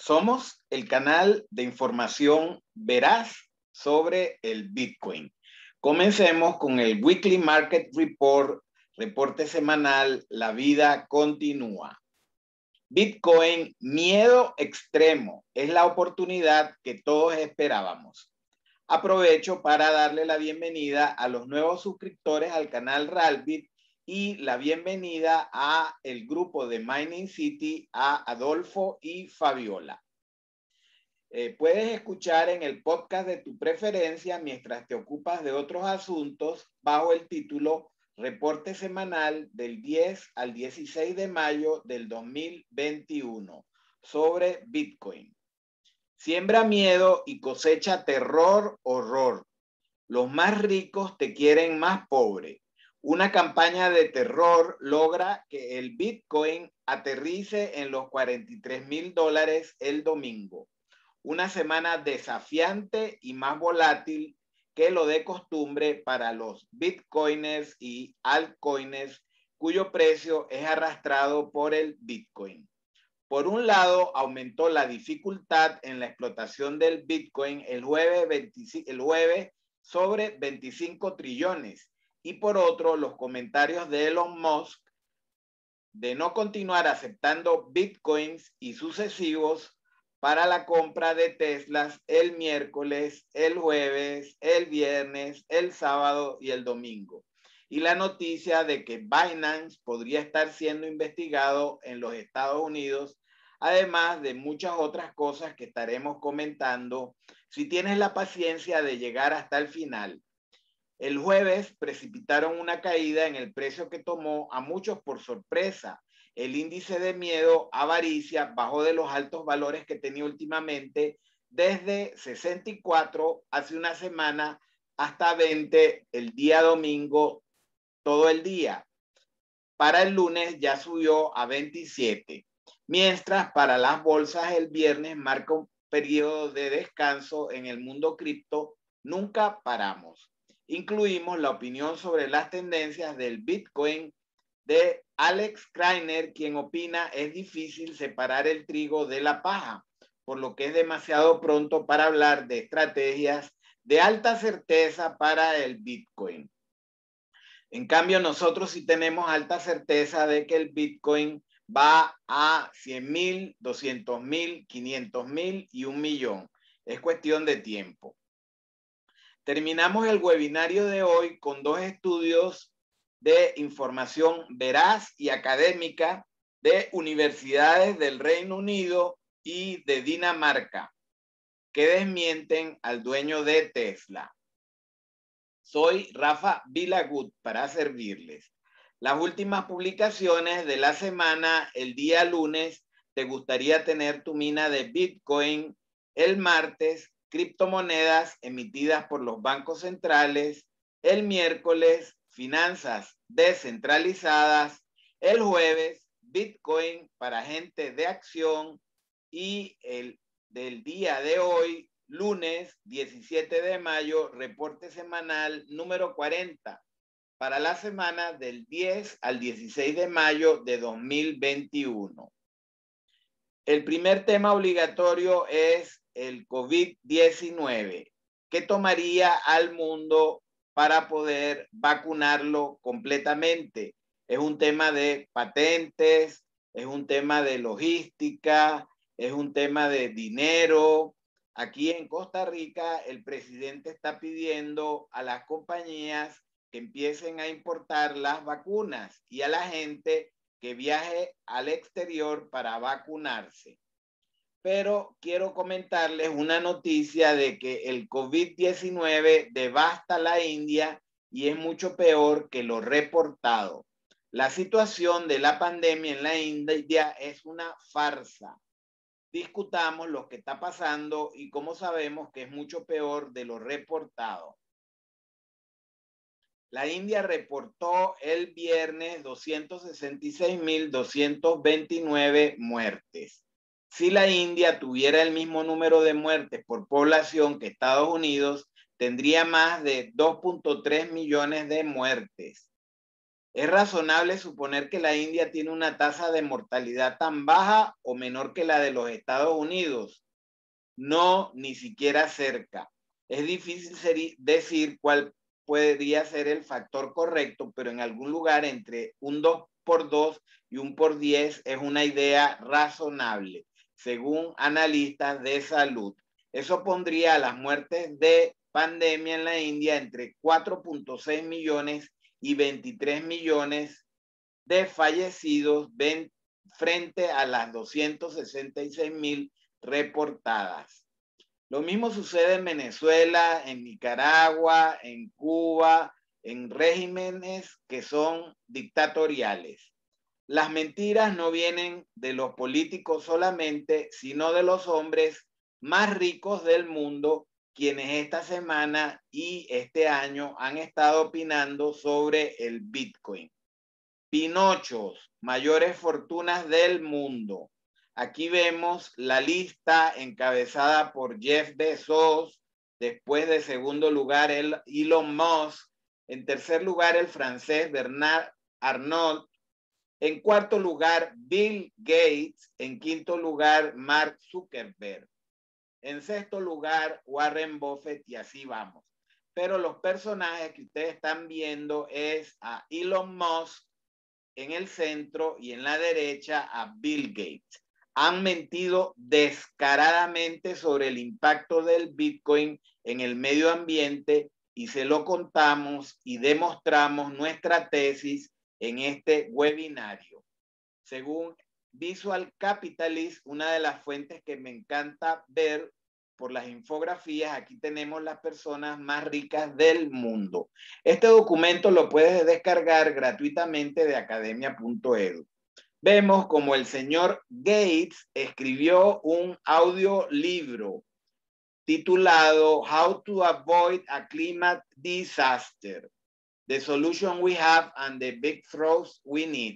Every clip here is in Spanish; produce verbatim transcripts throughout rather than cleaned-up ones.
Somos el canal de información veraz sobre el Bitcoin. Comencemos con el Weekly Market Report, reporte semanal, la vida continúa. Bitcoin, miedo extremo, es la oportunidad que todos esperábamos. Aprovecho para darle la bienvenida a los nuevos suscriptores al canal Ralbit y la bienvenida a el grupo de Mining City, a Adolfo y Fabiola. Eh, puedes escuchar en el podcast de tu preferencia mientras te ocupas de otros asuntos bajo el título Reporte semanal del diez al dieciséis de mayo del dos mil veintiuno sobre Bitcoin. Siembra miedo y cosecha terror, horror. Los más ricos te quieren más pobre. Una campaña de terror logra que el Bitcoin aterrice en los cuarenta y tres mil dólares el domingo. Una semana desafiante y más volátil que lo de costumbre para los bitcoiners y altcoiners cuyo precio es arrastrado por el Bitcoin. Por un lado, aumentó la dificultad en la explotación del Bitcoin el jueves, veinticinco, el jueves sobre veinticinco trillones. Y por otro, los comentarios de Elon Musk de no continuar aceptando Bitcoins y sucesivos para la compra de Teslas el miércoles, el jueves, el viernes, el sábado y el domingo. Y la noticia de que Binance podría estar siendo investigado en los Estados Unidos, además de muchas otras cosas que estaremos comentando si tienes la paciencia de llegar hasta el final. El jueves precipitaron una caída en el precio que tomó a muchos por sorpresa. El índice de miedo, avaricia, bajó de los altos valores que tenía últimamente desde sesenta y cuatro hace una semana hasta veinte el día domingo, todo el día. Para el lunes ya subió a veintisiete. Mientras para las bolsas el viernes marca un periodo de descanso en el mundo cripto. Nunca paramos. Incluimos la opinión sobre las tendencias del Bitcoin de Alex Kreiner, quien opina es difícil separar el trigo de la paja, por lo que es demasiado pronto para hablar de estrategias de alta certeza para el Bitcoin. En cambio, nosotros sí tenemos alta certeza de que el Bitcoin va a cien mil, doscientos mil, quinientos mil y un millón. Es cuestión de tiempo. Terminamos el webinario de hoy con dos estudios de información veraz y académica de universidades del Reino Unido y de Dinamarca que desmienten al dueño de Tesla. Soy Rafa Vilagut para servirles. Las últimas publicaciones de la semana, el día lunes, te gustaría tener tu mina de Bitcoin. El martes, criptomonedas emitidas por los bancos centrales. El miércoles, finanzas descentralizadas. El jueves, Bitcoin para gente de acción. Y el del día de hoy, lunes diecisiete de mayo, reporte semanal número cuarenta para la semana del diez al dieciséis de mayo de dos mil veintiuno. El primer tema obligatorio es el COVID diecinueve. ¿Qué tomaría al mundo para poder vacunarlo completamente? Es un tema de patentes, es un tema de logística, es un tema de dinero. Aquí en Costa Rica, el presidente está pidiendo a las compañías que empiecen a importar las vacunas y a la gente que viaje al exterior para vacunarse. Pero quiero comentarles una noticia de que el COVID diecinueve devasta la India y es mucho peor que lo reportado. La situación de la pandemia en la India es una farsa. Discutamos lo que está pasando y cómo sabemos que es mucho peor de lo reportado. La India reportó el viernes doscientos sesenta y seis mil doscientos veintinueve muertes. Si la India tuviera el mismo número de muertes por población que Estados Unidos, tendría más de dos punto tres millones de muertes. ¿Es razonable suponer que la India tiene una tasa de mortalidad tan baja o menor que la de los Estados Unidos? No, ni siquiera cerca. Es difícil decir cuál podría ser el factor correcto, pero en algún lugar entre un dos por dos y un por diez es una idea razonable, según analistas de salud. Eso pondría a las muertes de pandemia en la India entre cuatro punto seis millones y veintitrés millones de fallecidos frente a las doscientos sesenta y seis mil reportadas. Lo mismo sucede en Venezuela, en Nicaragua, en Cuba, en regímenes que son dictatoriales. Las mentiras no vienen de los políticos solamente, sino de los hombres más ricos del mundo, quienes esta semana y este año han estado opinando sobre el Bitcoin. Pinochos, mayores fortunas del mundo. Aquí vemos la lista encabezada por Jeff Bezos, después de segundo lugar el Elon Musk, en tercer lugar el francés Bernard Arnault, en cuarto lugar Bill Gates, en quinto lugar Mark Zuckerberg, en sexto lugar Warren Buffett y así vamos. Pero los personajes que ustedes están viendo es a Elon Musk en el centro y en la derecha a Bill Gates. Han mentido descaradamente sobre el impacto del Bitcoin en el medio ambiente y se lo contamos y demostramos nuestra tesis en este webinario. Según Visual Capitalist, una de las fuentes que me encanta ver por las infografías, aquí tenemos las personas más ricas del mundo. Este documento lo puedes descargar gratuitamente de academia punto edu. Vemos como el señor Gates escribió un audiolibro titulado How to Avoid a Climate Disaster, The Solution We Have and the Breakthroughs We Need.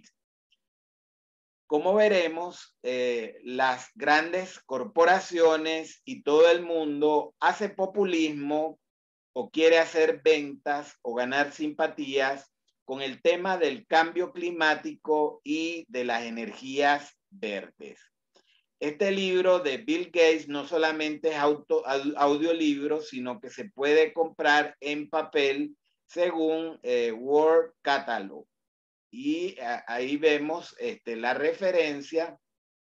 Como veremos, eh, las grandes corporaciones y todo el mundo hace populismo o quiere hacer ventas o ganar simpatías con el tema del cambio climático y de las energías verdes. Este libro de Bill Gates no solamente es auto, audiolibro, sino que se puede comprar en papel según eh, Word Catalog. Y ahí vemos este, la referencia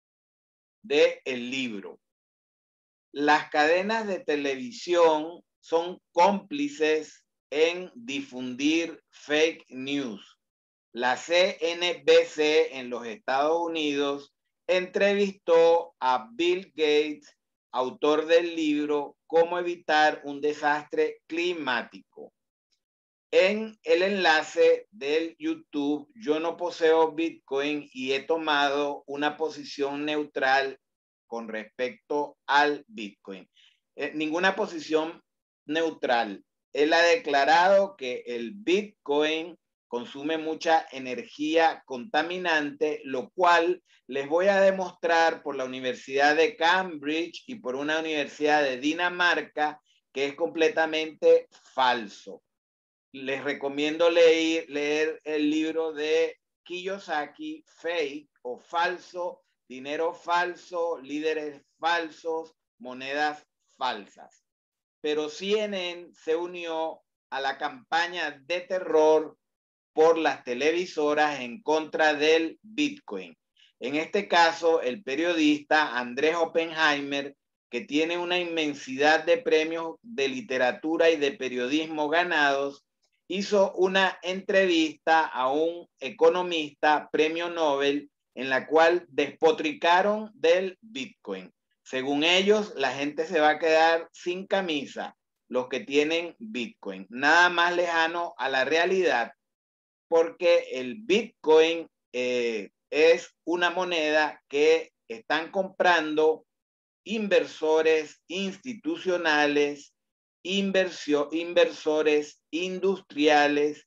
del libro. Las cadenas de televisión son cómplices en difundir fake news. La C N B C en los Estados Unidos entrevistó a Bill Gates, autor del libro Cómo evitar un desastre climático. En el enlace del YouTube, yo no poseo Bitcoin y he tomado una posición neutral con respecto al Bitcoin. Eh, ninguna posición neutral. Él ha declarado que el Bitcoin consume mucha energía contaminante, lo cual les voy a demostrar por la Universidad de Cambridge y por una universidad de Dinamarca que es completamente falso. Les recomiendo leer, leer el libro de Kiyosaki, Fake o Falso, Dinero Falso, Líderes Falsos, Monedas Falsas. Pero C N N se unió a la campaña de terror por las televisoras en contra del Bitcoin. En este caso, el periodista Andrés Oppenheimer, que tiene una inmensidad de premios de literatura y de periodismo ganados, hizo una entrevista a un economista premio Nobel en la cual despotricaron del Bitcoin. Según ellos, la gente se va a quedar sin camisa, los que tienen Bitcoin. Nada más lejano a la realidad, porque el Bitcoin eh, es una moneda que están comprando inversores institucionales, inversión, inversores industriales,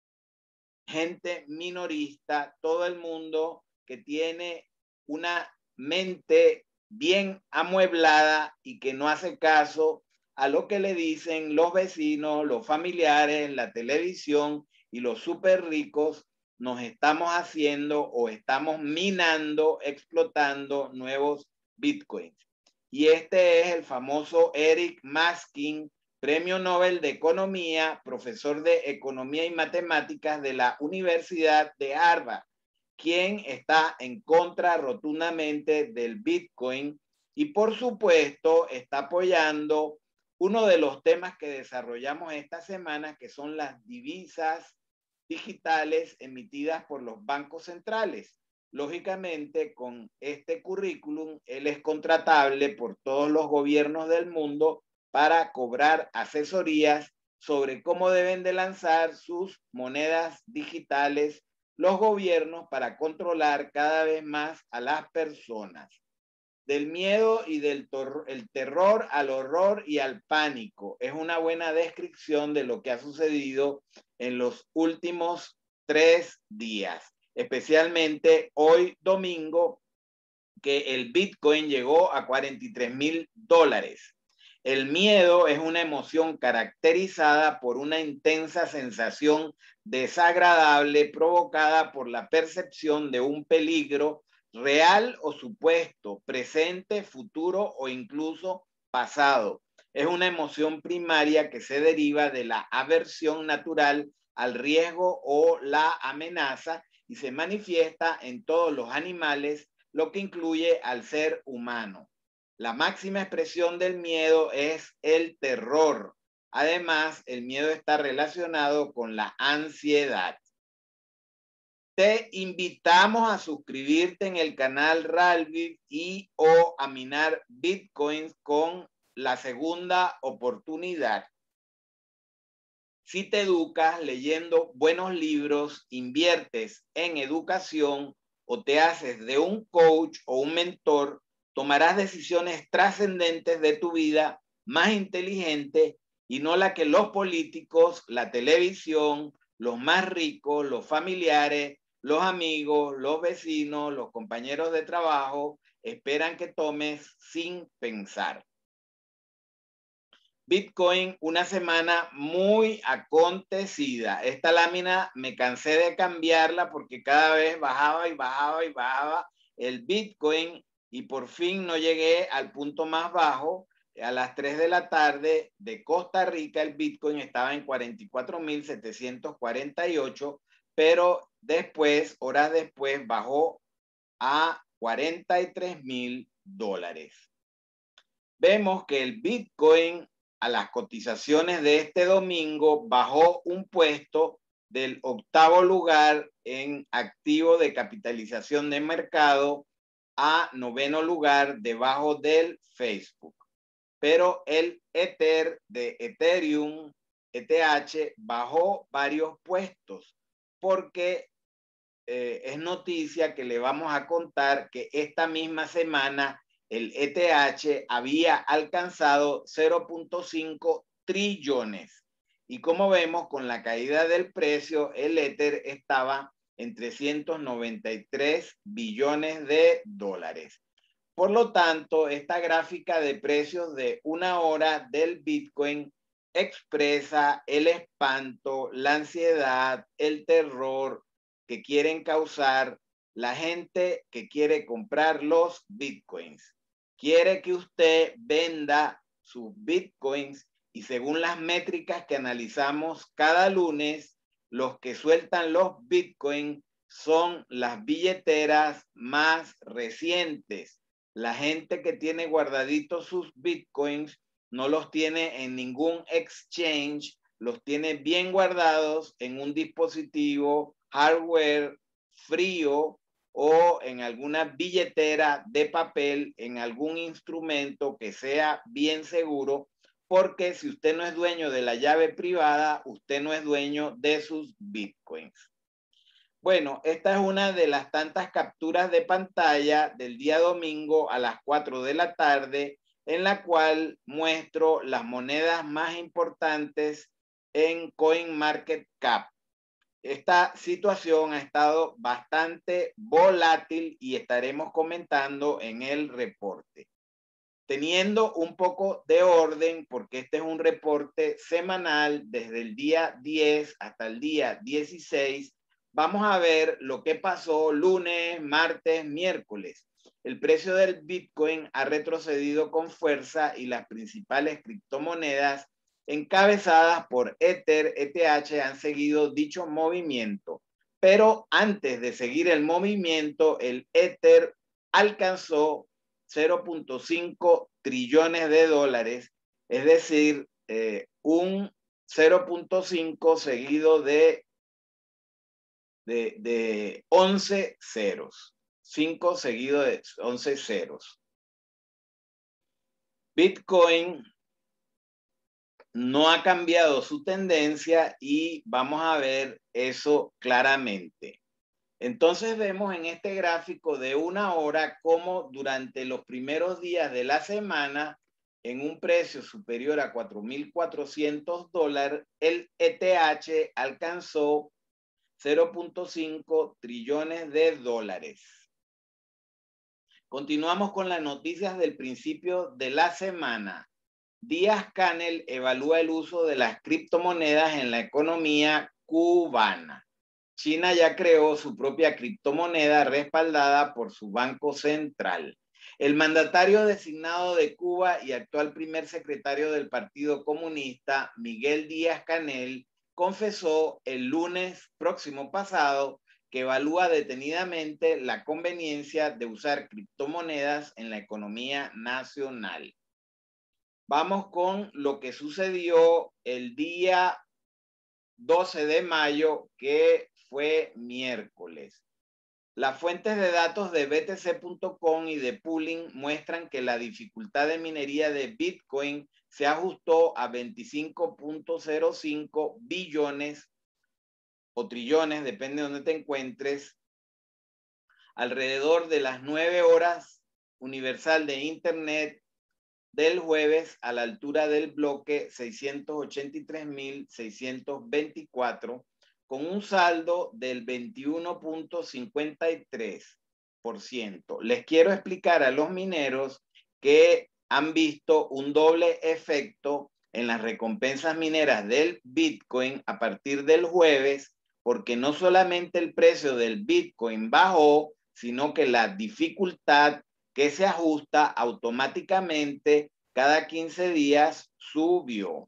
gente minorista, todo el mundo que tiene una mente bien amueblada y que no hace caso a lo que le dicen los vecinos, los familiares, la televisión y los súper ricos nos estamos haciendo o estamos minando, explotando nuevos Bitcoins. Y este es el famoso Eric Maskin, Premio Nobel de Economía, profesor de Economía y Matemáticas de la Universidad de Harvard, quien está en contra rotundamente del Bitcoin y por supuesto está apoyando uno de los temas que desarrollamos esta semana, que son las divisas digitales emitidas por los bancos centrales. Lógicamente, con este currículum, él es contratable por todos los gobiernos del mundo para cobrar asesorías sobre cómo deben de lanzar sus monedas digitales los gobiernos para controlar cada vez más a las personas. Del miedo y del el terror al horror y al pánico. Es una buena descripción de lo que ha sucedido en los últimos tres días, especialmente hoy domingo, que el Bitcoin llegó a cuarenta y tres mil dólares. El miedo es una emoción caracterizada por una intensa sensación desagradable provocada por la percepción de un peligro real o supuesto, presente, futuro o incluso pasado. Es una emoción primaria que se deriva de la aversión natural al riesgo o la amenaza y se manifiesta en todos los animales, lo que incluye al ser humano. La máxima expresión del miedo es el terror. Además, el miedo está relacionado con la ansiedad. Te invitamos a suscribirte en el canal Ralbit y o a minar Bitcoins con la segunda oportunidad. Si te educas leyendo buenos libros, inviertes en educación o te haces de un coach o un mentor, tomarás decisiones trascendentes de tu vida más inteligente y no la que los políticos, la televisión, los más ricos, los familiares, los amigos, los vecinos, los compañeros de trabajo esperan que tomes sin pensar. Bitcoin, una semana muy acontecida. Esta lámina me cansé de cambiarla porque cada vez bajaba y bajaba y bajaba el Bitcoin y por fin no llegué al punto más bajo. A las tres de la tarde de Costa Rica el Bitcoin estaba en cuarenta y cuatro mil setecientos cuarenta y ocho, pero después, horas después, bajó a cuarenta y tres mil dólares. Vemos que el Bitcoin a las cotizaciones de este domingo bajó un puesto del octavo lugar en activo de capitalización de mercado a noveno lugar debajo del Facebook. Pero el Ether de Ethereum, E T H, bajó varios puestos porque eh, es noticia que le vamos a contar que esta misma semana el E T H había alcanzado cero punto cinco trillones. Y como vemos, con la caída del precio, el Ether estaba en trescientos noventa y tres billones de dólares. Por lo tanto, esta gráfica de precios de una hora del Bitcoin expresa el espanto, la ansiedad, el terror que quieren causar la gente que quiere comprar los Bitcoins. Quiere que usted venda sus Bitcoins y según las métricas que analizamos cada lunes, los que sueltan los Bitcoins son las billeteras más recientes. La gente que tiene guardaditos sus Bitcoins no los tiene en ningún exchange, los tiene bien guardados en un dispositivo hardware frío o en alguna billetera de papel, en algún instrumento que sea bien seguro, porque si usted no es dueño de la llave privada, usted no es dueño de sus Bitcoins. Bueno, esta es una de las tantas capturas de pantalla del día domingo a las cuatro de la tarde, en la cual muestro las monedas más importantes en CoinMarketCap. Esta situación ha estado bastante volátil y estaremos comentando en el reporte. Teniendo un poco de orden, porque este es un reporte semanal desde el día diez hasta el día dieciséis, vamos a ver lo que pasó lunes, martes, miércoles. El precio del Bitcoin ha retrocedido con fuerza y las principales criptomonedas encabezadas por Ether, E T H han seguido dicho movimiento. Pero antes de seguir el movimiento, el Ether alcanzó cero punto cinco trillones de dólares, es decir, eh, un cero punto cinco seguido de, de, de once ceros, cinco seguido de once ceros. Bitcoin no ha cambiado su tendencia y vamos a ver eso claramente. Entonces vemos en este gráfico de una hora cómo durante los primeros días de la semana, en un precio superior a cuatro mil cuatrocientos dólares, el E T H alcanzó cero punto cinco trillones de dólares. Continuamos con las noticias del principio de la semana. Díaz-Canel evalúa el uso de las criptomonedas en la economía cubana. China ya creó su propia criptomoneda respaldada por su Banco Central. El mandatario designado de Cuba y actual primer secretario del Partido Comunista, Miguel Díaz-Canel, confesó el lunes próximo pasado que evalúa detenidamente la conveniencia de usar criptomonedas en la economía nacional. Vamos con lo que sucedió el día doce de mayo, que fue miércoles. Las fuentes de datos de B T C punto com y de Pooling muestran que la dificultad de minería de Bitcoin se ajustó a veinticinco punto cero cinco billones o trillones, depende de donde te encuentres, alrededor de las nueve horas universal de Internet del jueves, a la altura del bloque seiscientos ochenta y tres mil seiscientos veinticuatro, con un saldo del veintiuno punto cincuenta y tres por ciento. Les quiero explicar a los mineros que han visto un doble efecto en las recompensas mineras del Bitcoin a partir del jueves, porque no solamente el precio del Bitcoin bajó, sino que la dificultad que se ajusta automáticamente cada quince días subió.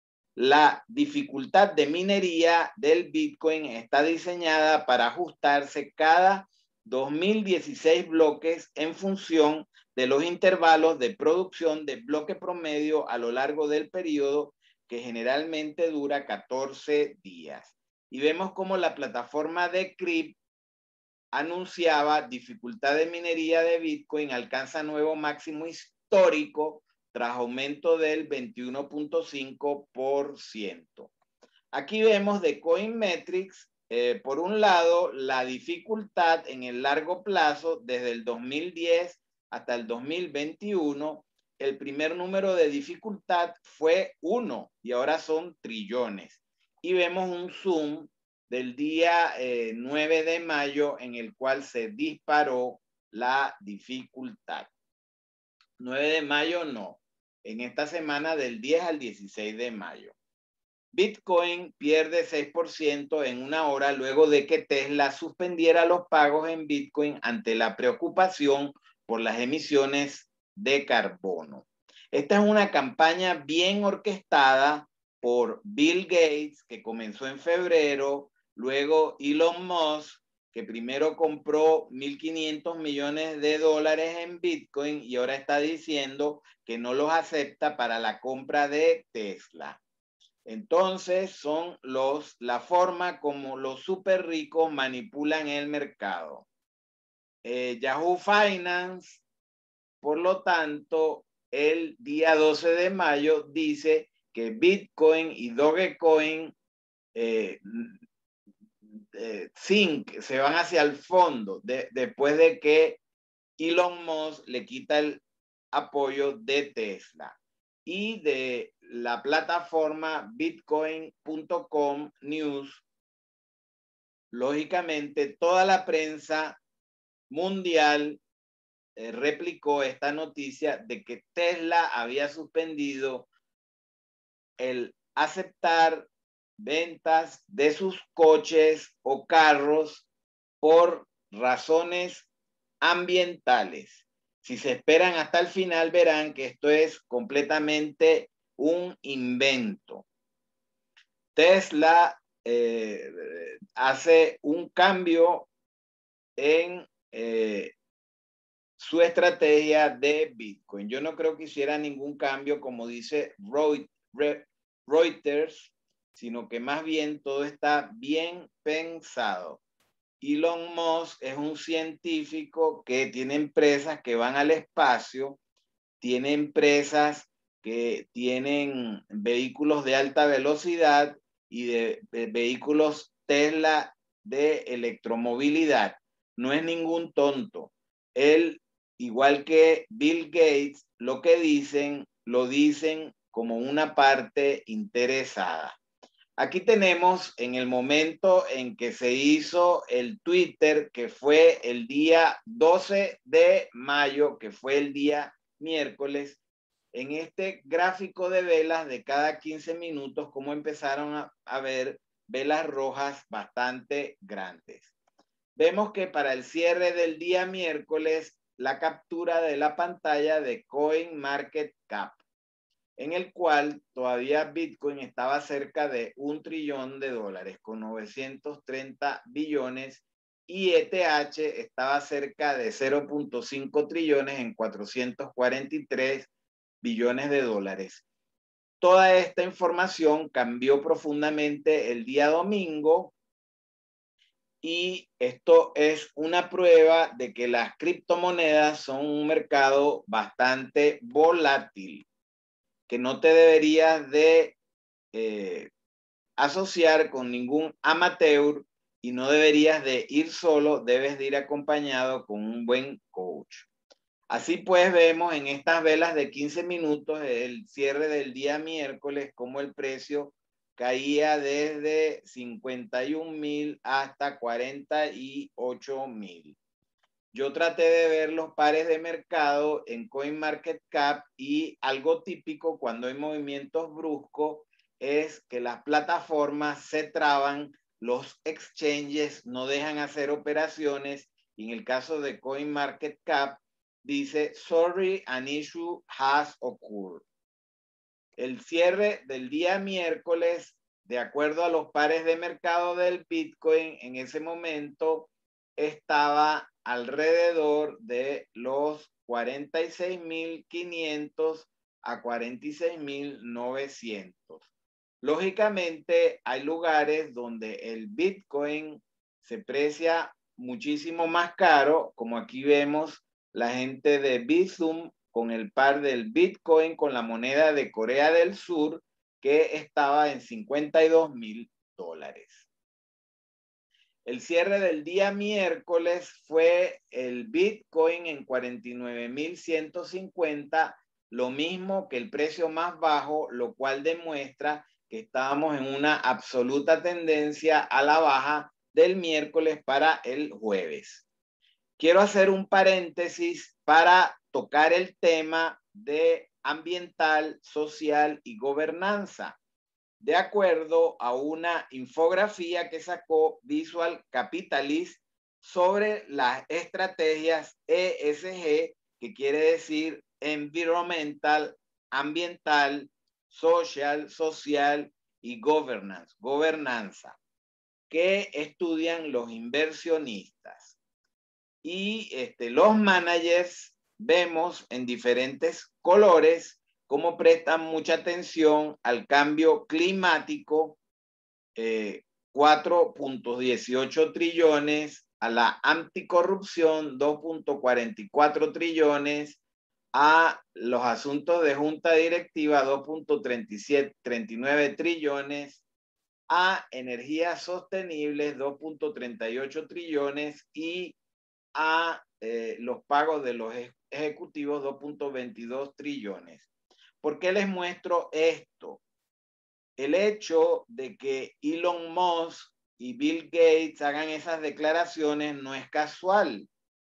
La dificultad de minería del Bitcoin está diseñada para ajustarse cada dos mil dieciséis bloques en función de los intervalos de producción de bloque promedio a lo largo del periodo, que generalmente dura catorce días. Y vemos cómo la plataforma de Crypt anunciaba dificultad de minería de Bitcoin alcanza nuevo máximo histórico tras aumento del veintiuno punto cinco por ciento. Aquí vemos de Coinmetrics, eh, por un lado, la dificultad en el largo plazo desde el dos mil diez hasta el dos mil veintiuno. El primer número de dificultad fue uno y ahora son trillones. Y vemos un zoom del día eh, nueve de mayo en el cual se disparó la dificultad. nueve de mayo no, en esta semana del diez al dieciséis de mayo. Bitcoin pierde seis por ciento en una hora luego de que Tesla suspendiera los pagos en Bitcoin ante la preocupación por las emisiones de carbono. Esta es una campaña bien orquestada por Bill Gates, que comenzó en febrero, luego Elon Musk, que primero compró mil quinientos millones de dólares en Bitcoin y ahora está diciendo que no los acepta para la compra de Tesla. Entonces son los, la forma como los súper ricos manipulan el mercado. Eh, Yahoo Finance, por lo tanto, el día doce de mayo dice que Bitcoin y Dogecoin eh, eh, Zinc se van hacia el fondo de, después de que Elon Musk le quita el apoyo de Tesla. Y de la plataforma bitcoin punto com News, lógicamente toda la prensa mundial eh, replicó esta noticia de que Tesla había suspendido el aceptar ventas de sus coches o carros por razones ambientales. Si se esperan hasta el final, verán que esto es completamente un invento. Tesla eh, hace un cambio en eh, su estrategia de Bitcoin. Yo no creo que hiciera ningún cambio, como dice Reuters, sino que más bien todo está bien pensado. Elon Musk es un científico que tiene empresas que van al espacio, tiene empresas que tienen vehículos de alta velocidad y de, de vehículos Tesla de electromovilidad. No es ningún tonto. Él, igual que Bill Gates, lo que dicen, lo dicen como una parte interesada. Aquí tenemos en el momento en que se hizo el Twitter, que fue el día doce de mayo, que fue el día miércoles, en este gráfico de velas de cada quince minutos, como empezaron a, a ver velas rojas bastante grandes. Vemos que para el cierre del día miércoles, la captura de la pantalla de CoinMarketCap, en el cual todavía Bitcoin estaba cerca de un trillón de dólares con novecientos treinta billones y E T H estaba cerca de cero punto cinco trillones en cuatrocientos cuarenta y tres billones de dólares. Toda esta información cambió profundamente el día domingo y esto es una prueba de que las criptomonedas son un mercado bastante volátil, que no te deberías de eh, asociar con ningún amateur y no deberías de ir solo, debes de ir acompañado con un buen coach. Así pues vemos en estas velas de quince minutos el cierre del día miércoles como el precio caía desde cincuenta y un mil hasta cuarenta y ocho mil. Yo traté de ver los pares de mercado en CoinMarketCap y algo típico cuando hay movimientos bruscos es que las plataformas se traban, los exchanges no dejan hacer operaciones y en el caso de CoinMarketCap dice, sorry, an issue has occurred. El cierre del día miércoles, de acuerdo a los pares de mercado del Bitcoin, en ese momento estaba alrededor de los cuarenta y seis mil quinientos a cuarenta y seis mil novecientos. Lógicamente, hay lugares donde el Bitcoin se precia muchísimo más caro, como aquí vemos la gente de Bizum con el par del Bitcoin con la moneda de Corea del Sur, que estaba en cincuenta y dos mil dólares. El cierre del día miércoles fue el Bitcoin en cuarenta y nueve mil ciento cincuenta, lo mismo que el precio más bajo, lo cual demuestra que estábamos en una absoluta tendencia a la baja del miércoles para el jueves. Quiero hacer un paréntesis para tocar el tema de ambiental, social y gobernanza, de acuerdo a una infografía que sacó Visual Capitalist sobre las estrategias E S G, que quiere decir environmental, ambiental, social, social y governance, gobernanza, que estudian los inversionistas. Y este, los managers vemos en diferentes colores cómo prestan mucha atención al cambio climático, eh, cuatro punto dieciocho trillones, a la anticorrupción, dos punto cuarenta y cuatro trillones, a los asuntos de junta directiva, dos punto treinta y nueve trillones, a energías sostenibles, dos punto treinta y ocho trillones y a eh, los pagos de los ejecutivos, dos punto veintidós trillones. ¿Por qué les muestro esto? El hecho de que Elon Musk y Bill Gates hagan esas declaraciones no es casual.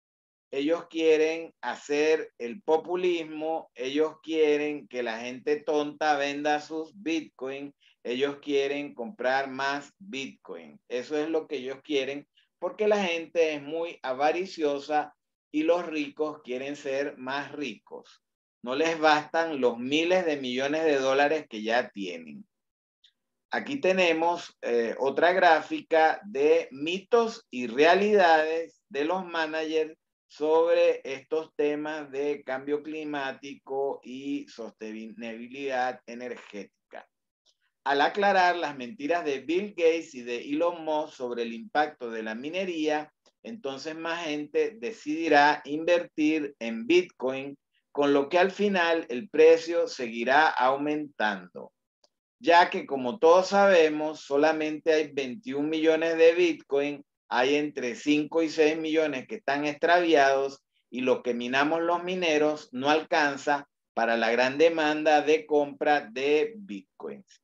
ellos quieren hacer el populismo, ellos quieren que la gente tonta venda sus Bitcoin, ellos quieren comprar más Bitcoin. Eso es lo que ellos quieren porque la gente es muy avariciosa y los ricos quieren ser más ricos. No les bastan los miles de millones de dólares que ya tienen. Aquí tenemos eh, otra gráfica de mitos y realidades de los managers sobre estos temas de cambio climático y sostenibilidad energética. Al aclarar las mentiras de Bill Gates y de Elon Musk sobre el impacto de la minería, entonces más gente decidirá invertir en Bitcoin, con lo que al final el precio seguirá aumentando, ya que como todos sabemos, solamente hay veintiún millones de Bitcoin, hay entre cinco y seis millones que están extraviados y lo que minamos los mineros no alcanza para la gran demanda de compra de Bitcoins.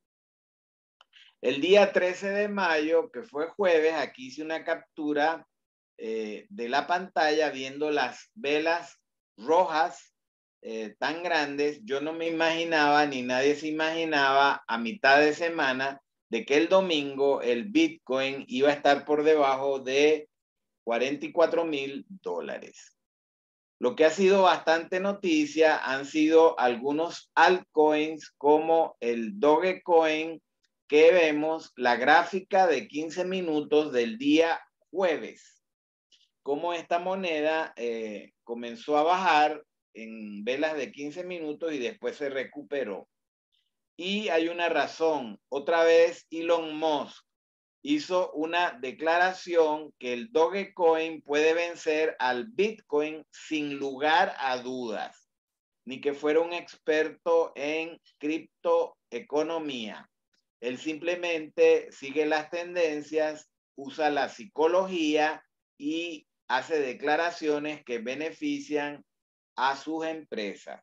El día trece de mayo, que fue jueves, aquí hice una captura eh, de la pantalla viendo las velas rojas eh, tan grandes. Yo no me imaginaba, ni nadie se imaginaba a mitad de semana de que el domingo el Bitcoin iba a estar por debajo de cuarenta y cuatro mil dólares. Lo que ha sido bastante noticia han sido algunos altcoins como el Dogecoin, que vemos la gráfica de quince minutos del día jueves. Cómo esta moneda eh, comenzó a bajar en velas de quince minutos y después se recuperó. Y hay una razón. Otra vez Elon Musk hizo una declaración que el Dogecoin puede vencer al Bitcoin sin lugar a dudas, ni que fuera un experto en criptoeconomía. Él simplemente sigue las tendencias, usa la psicología y hace declaraciones que benefician a sus empresas.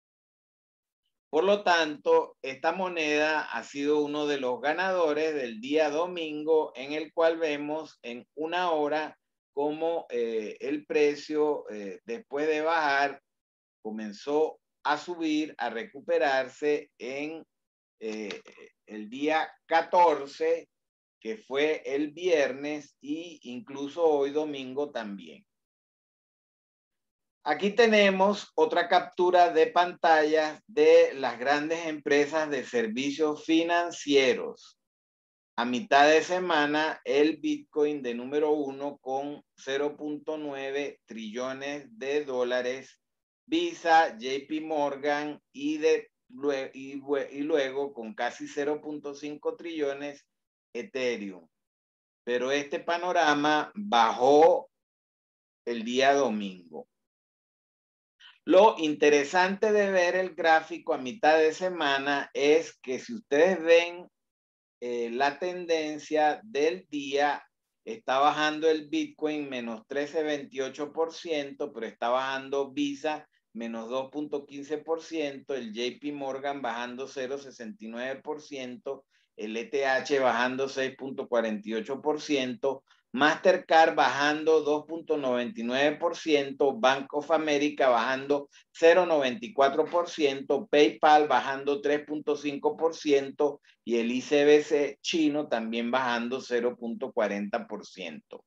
Por lo tanto, esta moneda ha sido uno de los ganadores del día domingo, en el cual vemos en una hora cómo eh, el precio, eh, después de bajar, comenzó a subir, a recuperarse en eh, el día catorce, que fue el viernes, y incluso hoy domingo también. Aquí tenemos otra captura de pantalla de las grandes empresas de servicios financieros. A mitad de semana, el Bitcoin de número uno con cero punto nueve trillones de dólares, Visa, J P Morgan y, de, y, y luego con casi cero punto cinco trillones Ethereum. Pero este panorama bajó el día domingo. Lo interesante de ver el gráfico a mitad de semana es que si ustedes ven eh, la tendencia del día, está bajando el Bitcoin menos trece punto veintiocho por ciento, pero está bajando Visa menos dos punto quince por ciento, el J P Morgan bajando cero punto sesenta y nueve por ciento, el E T H bajando seis punto cuarenta y ocho por ciento, Mastercard bajando dos punto noventa y nueve por ciento, Bank of America bajando cero punto noventa y cuatro por ciento, PayPal bajando tres punto cinco por ciento y el I C B C chino también bajando cero punto cuarenta por ciento.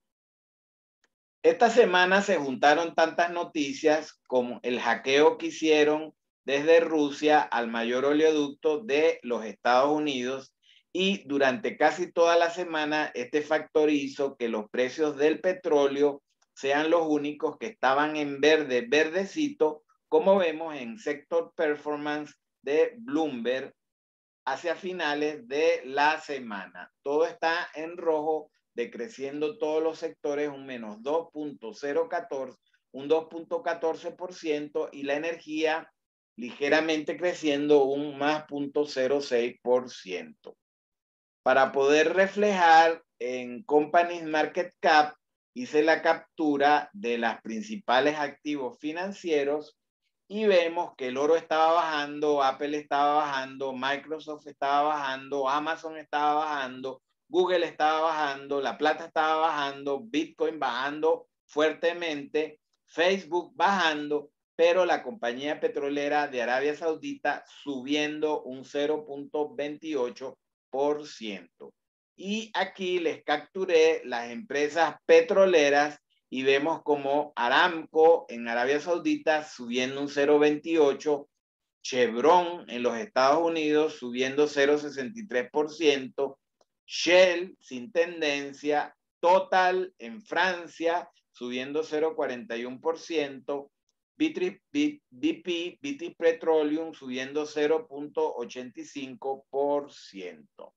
Esta semana se juntaron tantas noticias como el hackeo que hicieron desde Rusia al mayor oleoducto de los Estados Unidos, y durante casi toda la semana este factor hizo que los precios del petróleo sean los únicos que estaban en verde, verdecito, como vemos en Sector Performance de Bloomberg hacia finales de la semana. Todo está en rojo, decreciendo todos los sectores un menos dos punto cero catorce, un dos punto catorce por ciento, y la energía ligeramente creciendo un más cero punto cero seis por ciento. Para poder reflejar en Companies Market Cap, hice la captura de los principales activos financieros y vemos que el oro estaba bajando, Apple estaba bajando, Microsoft estaba bajando, Amazon estaba bajando, Google estaba bajando, la plata estaba bajando, Bitcoin bajando fuertemente, Facebook bajando, pero la compañía petrolera de Arabia Saudita subiendo un cero punto veintiocho por ciento. Y aquí les capturé las empresas petroleras y vemos como Aramco en Arabia Saudita subiendo un cero punto veintiocho, Chevron en los Estados Unidos subiendo cero punto sesenta y tres por ciento, Shell sin tendencia, Total en Francia subiendo cero punto cuarenta y uno por ciento, B P, British Petroleum subiendo cero punto ochenta y cinco por ciento.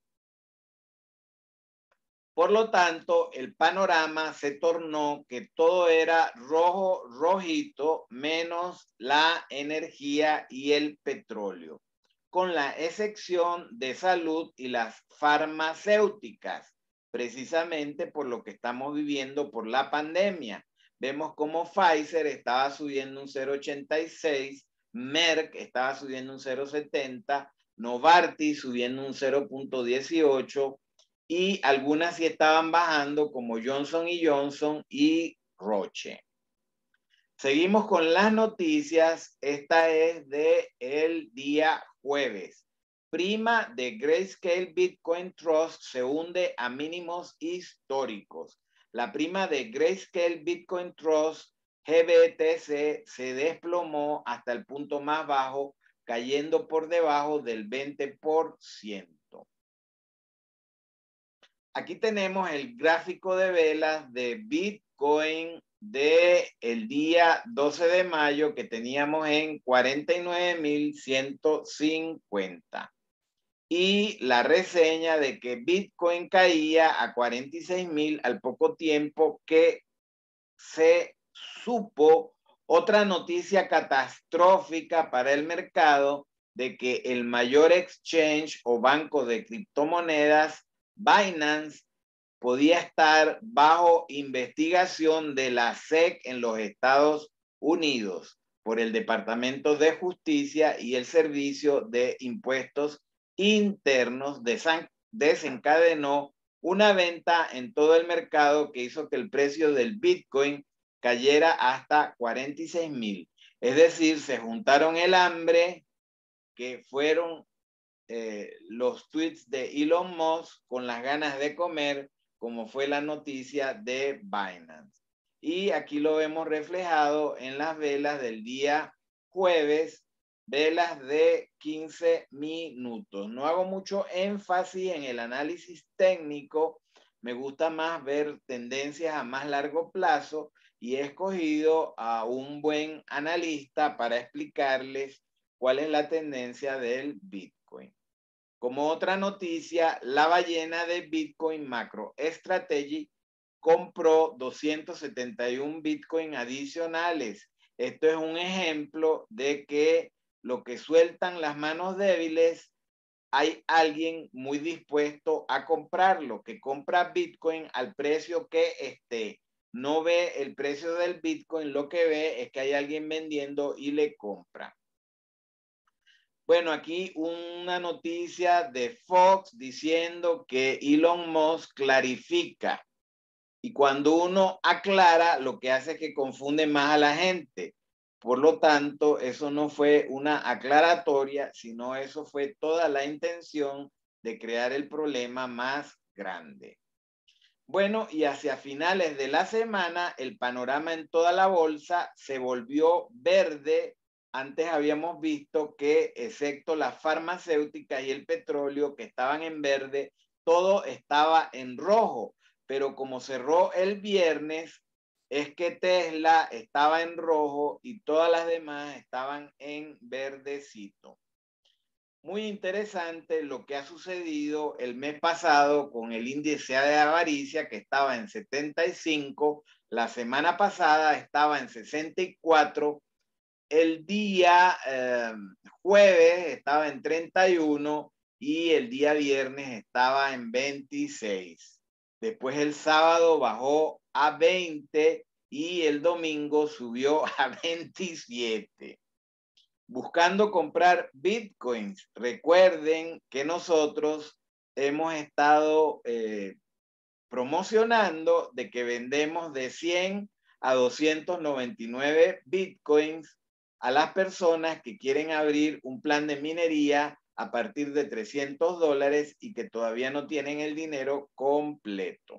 Por lo tanto, el panorama se tornó que todo era rojo, rojito, menos la energía y el petróleo, con la excepción de salud y las farmacéuticas, precisamente por lo que estamos viviendo por la pandemia. Vemos como Pfizer estaba subiendo un cero punto ochenta y seis, Merck estaba subiendo un cero punto setenta, Novartis subiendo un cero punto dieciocho, y algunas sí estaban bajando como Johnson y Johnson y Roche. Seguimos con las noticias. Esta es de el día jueves. Prima de Grayscale Bitcoin Trust se hunde a mínimos históricos. La prima de Grayscale Bitcoin Trust, G B T C, se desplomó hasta el punto más bajo, cayendo por debajo del veinte por ciento. Aquí tenemos el gráfico de velas de Bitcoin de el día doce de mayo, que teníamos en cuarenta y nueve mil ciento cincuenta. Y la reseña de que Bitcoin caía a cuarenta y seis mil al poco tiempo que se supo otra noticia catastrófica para el mercado de que el mayor exchange o banco de criptomonedas, Binance, podía estar bajo investigación de la S E C en los Estados Unidos por el Departamento de Justicia, y el Servicio de Impuestos Internos desencadenó una venta en todo el mercado que hizo que el precio del Bitcoin cayera hasta cuarenta y seis mil. Es decir, se juntaron el hambre, que fueron eh, los tweets de Elon Musk, con las ganas de comer, como fue la noticia de Binance. Y aquí lo vemos reflejado en las velas del día jueves, velas de quince minutos. No hago mucho énfasis en el análisis técnico, me gusta más ver tendencias a más largo plazo, y he escogido a un buen analista para explicarles cuál es la tendencia del Bitcoin. Como otra noticia, la ballena de Bitcoin MicroStrategy compró doscientos setenta y uno Bitcoin adicionales. Esto es un ejemplo de que lo que sueltan las manos débiles, hay alguien muy dispuesto a comprarlo, que compra Bitcoin al precio que esté. No ve el precio del Bitcoin, lo que ve es que hay alguien vendiendo y le compra. Bueno, aquí una noticia de Fox diciendo que Elon Musk clarifica. Y cuando uno aclara, lo que hace es que confunde más a la gente. Por lo tanto, eso no fue una aclaratoria, sino eso fue toda la intención de crear el problema más grande. Bueno, y hacia finales de la semana, el panorama en toda la bolsa se volvió verde. Antes habíamos visto que, excepto las farmacéuticas y el petróleo, que estaban en verde, todo estaba en rojo. Pero como cerró el viernes, es que Tesla estaba en rojo y todas las demás estaban en verdecito. Muy interesante lo que ha sucedido el mes pasado con el índice de avaricia, que estaba en setenta y cinco, la semana pasada estaba en sesenta y cuatro, el día eh, jueves estaba en treinta y uno y el día viernes estaba en veintiséis. Después el sábado bajó a veinte y el domingo subió a veintisiete. Buscando comprar Bitcoins. Recuerden que nosotros hemos estado eh, promocionando de que vendemos de cien a doscientos noventa y nueve bitcoins a las personas que quieren abrir un plan de minería a partir de trescientos dólares y que todavía no tienen el dinero completo.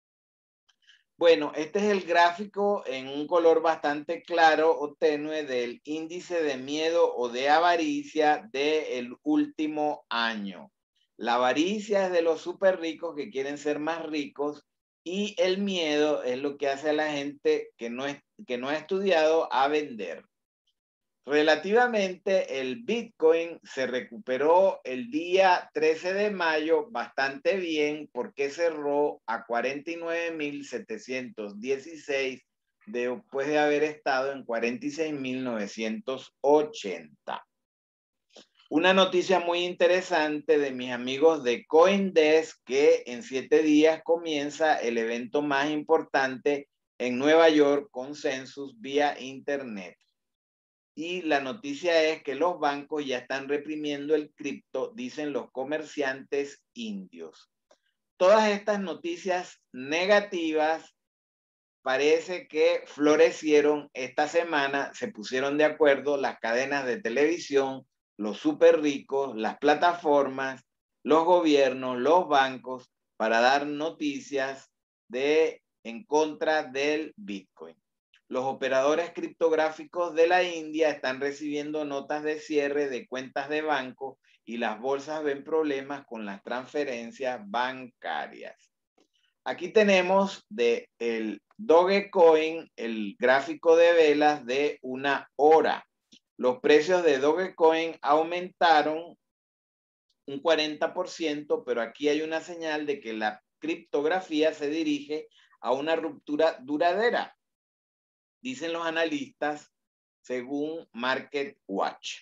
Bueno, este es el gráfico en un color bastante claro o tenue del índice de miedo o de avaricia del último año. La avaricia es de los súper ricos que quieren ser más ricos y el miedo es lo que hace a la gente que no, es, que no ha estudiado a vender. Relativamente, el Bitcoin se recuperó el día trece de mayo bastante bien porque cerró a cuarenta y nueve mil setecientos dieciséis después de haber estado en cuarenta y seis mil novecientos ochenta. Una noticia muy interesante de mis amigos de CoinDesk, que en siete días comienza el evento más importante en Nueva York, Consensus vía Internet. Y la noticia es que los bancos ya están reprimiendo el cripto, dicen los comerciantes indios. Todas estas noticias negativas parece que florecieron esta semana, se pusieron de acuerdo las cadenas de televisión, los súper ricos, las plataformas, los gobiernos, los bancos, para dar noticias de, en contra del Bitcoin. Los operadores criptográficos de la India están recibiendo notas de cierre de cuentas de banco y las bolsas ven problemas con las transferencias bancarias. Aquí tenemos de el Dogecoin el gráfico de velas de una hora. Los precios de Dogecoin aumentaron un cuarenta por ciento, pero aquí hay una señal de que la criptografía se dirige a una ruptura duradera, dicen los analistas, según MarketWatch.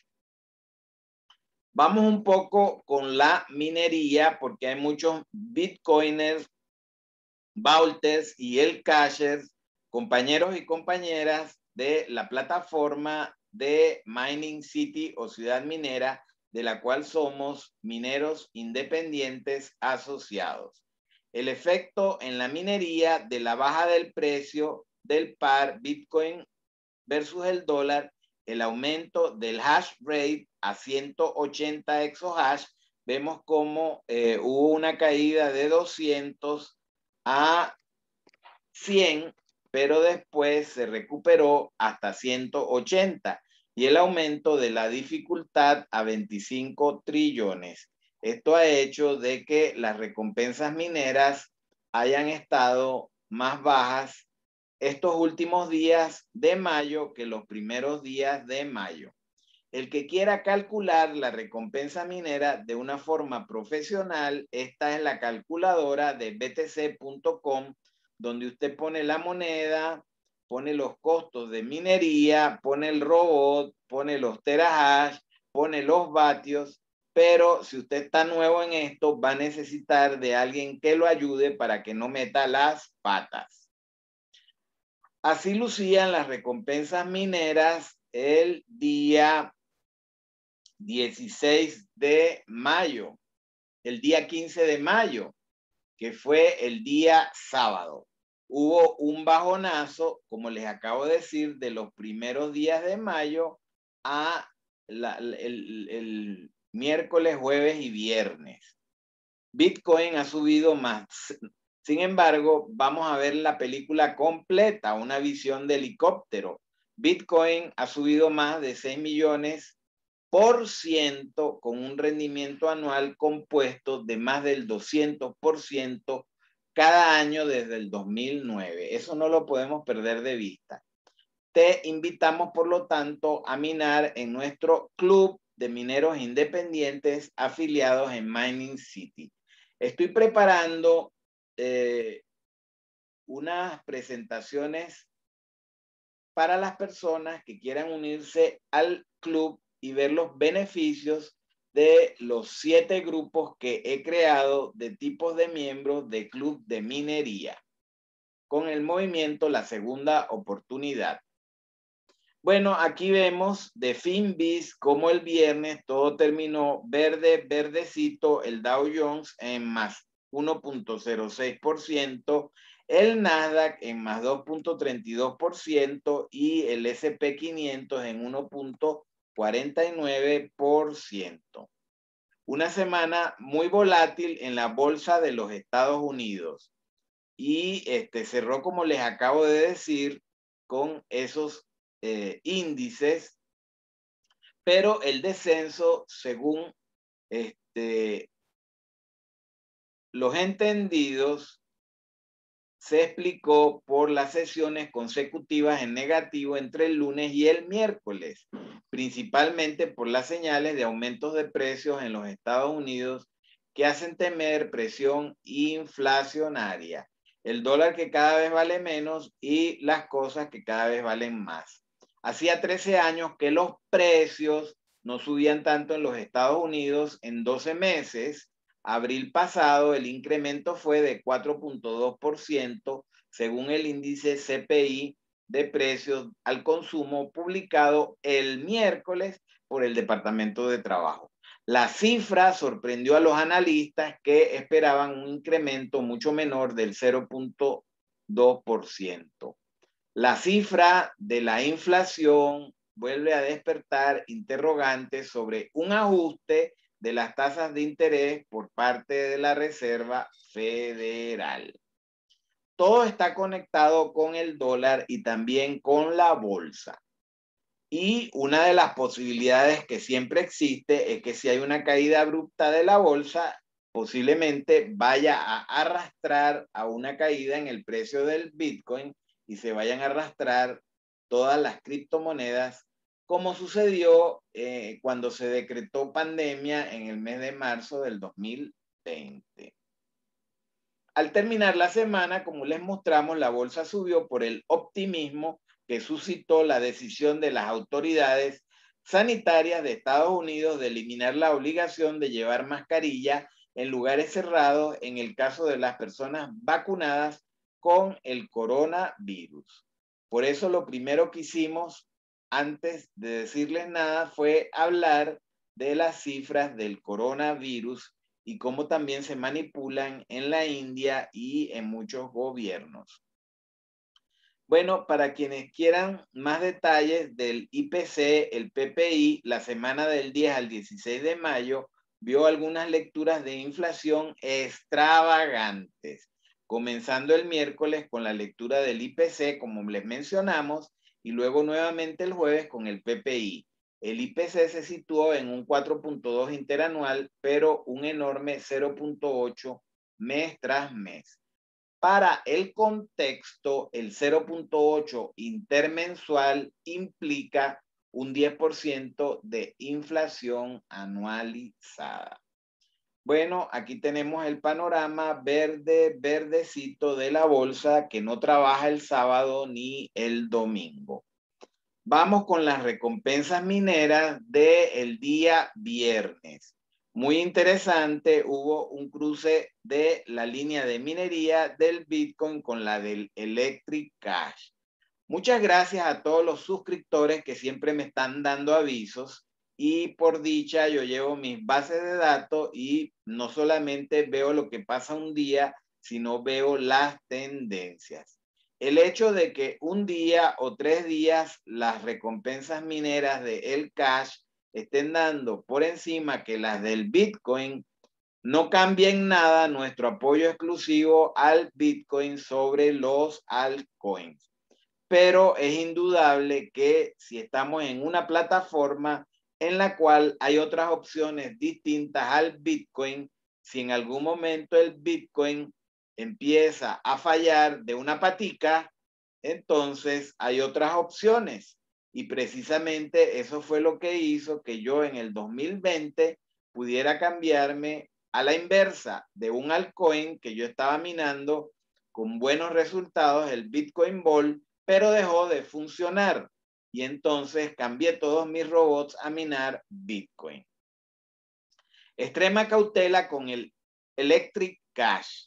Vamos un poco con la minería, porque hay muchos bitcoiners, vaulters y el cashers, compañeros y compañeras de la plataforma de Mining City o Ciudad Minera, de la cual somos mineros independientes asociados. El efecto en la minería de la baja del precio del par Bitcoin versus el dólar, el aumento del hash rate a ciento ochenta exohash, vemos como eh, hubo una caída de doscientos a cien, pero después se recuperó hasta ciento ochenta, y el aumento de la dificultad a veinticinco trillones. Esto ha hecho de que las recompensas mineras hayan estado más bajas estos últimos días de mayo que los primeros días de mayo. El que quiera calcular la recompensa minera de una forma profesional, esta es la calculadora de B T C punto com, donde usted pone la moneda, pone los costos de minería, pone el robot, pone los terahash, pone los vatios, pero si usted está nuevo en esto, va a necesitar de alguien que lo ayude para que no meta las patas. Así lucían las recompensas mineras el día dieciséis de mayo, el día quince de mayo, que fue el día sábado. Hubo un bajonazo, como les acabo de decir, de los primeros días de mayo a la, el, el miércoles, jueves y viernes. Bitcoin ha subido más. Sin embargo, vamos a ver la película completa, una visión de helicóptero. Bitcoin ha subido más de seis millones por ciento con un rendimiento anual compuesto de más del doscientos por ciento cada año desde el dos mil nueve. Eso no lo podemos perder de vista. Te invitamos, por lo tanto, a minar en nuestro club de mineros independientes afiliados en Mining City. Estoy preparando eh, unas presentaciones para las personas que quieran unirse al club y ver los beneficios de los siete grupos que he creado de tipos de miembros de club de minería con el movimiento La Segunda Oportunidad. Bueno, aquí vemos de Finviz como el viernes todo terminó verde, verdecito, el Dow Jones en más uno punto cero seis por ciento, el Nasdaq en más dos punto treinta y dos por ciento y el ese and pe quinientos en uno punto cuarenta y nueve por ciento. Una semana muy volátil en la bolsa de los Estados Unidos y este, cerró, como les acabo de decir, con esos eh, índices, pero el descenso, según este, los entendidos, se explicó por las sesiones consecutivas en negativo entre el lunes y el miércoles, principalmente por las señales de aumentos de precios en los Estados Unidos que hacen temer presión inflacionaria, el dólar que cada vez vale menos y las cosas que cada vez valen más. Hacía trece años que los precios no subían tanto en los Estados Unidos en doce meses. Abril pasado, el incremento fue de cuatro punto dos por ciento, según el índice ce pe i de precios al consumo publicado el miércoles por el Departamento de Trabajo. La cifra sorprendió a los analistas que esperaban un incremento mucho menor del cero punto dos por ciento. La cifra de la inflación vuelve a despertar interrogantes sobre un ajuste de las tasas de interés por parte de la Reserva Federal. Todo está conectado con el dólar y también con la bolsa. Y una de las posibilidades que siempre existe es que si hay una caída abrupta de la bolsa, posiblemente vaya a arrastrar a una caída en el precio del Bitcoin y se vayan a arrastrar todas las criptomonedas, como sucedió eh, cuando se decretó pandemia en el mes de marzo del dos mil veinte. Al terminar la semana, como les mostramos, la bolsa subió por el optimismo que suscitó la decisión de las autoridades sanitarias de Estados Unidos de eliminar la obligación de llevar mascarilla en lugares cerrados en el caso de las personas vacunadas con el coronavirus. Por eso lo primero que hicimos antes de decirles nada fue hablar de las cifras del coronavirus y cómo también se manipulan en la India y en muchos gobiernos. Bueno, para quienes quieran más detalles del i pe ce, el pe pe i, la semana del diez al dieciséis de mayo, vio algunas lecturas de inflación extravagantes, comenzando el miércoles con la lectura del i pe ce, como les mencionamos, y luego nuevamente el jueves con el pe pe i. El i pe ce se situó en un cuatro punto dos interanual, pero un enorme cero punto ocho mes tras mes. Para el contexto, el cero punto ocho intermensual implica un diez por ciento de inflación anualizada. Bueno, aquí tenemos el panorama verde, verdecito de la bolsa que no trabaja el sábado ni el domingo. Vamos con las recompensas mineras del día viernes. Muy interesante, hubo un cruce de la línea de minería del Bitcoin con la del Electric Cash. Muchas gracias a todos los suscriptores que siempre me están dando avisos y por dicha yo llevo mis bases de datos y no solamente veo lo que pasa un día, sino veo las tendencias. El hecho de que un día o tres días las recompensas mineras de el Cash estén dando por encima que las del Bitcoin no cambia en nada nuestro apoyo exclusivo al Bitcoin sobre los altcoins. Pero es indudable que si estamos en una plataforma en la cual hay otras opciones distintas al Bitcoin, si en algún momento el Bitcoin empieza a fallar de una patica, entonces hay otras opciones. Y precisamente eso fue lo que hizo que yo en el dos mil veinte pudiera cambiarme a la inversa de un altcoin que yo estaba minando con buenos resultados, el Bitcoin Ball, pero dejó de funcionar. Y entonces cambié todos mis robots a minar Bitcoin. Extrema cautela con el Electric Cash.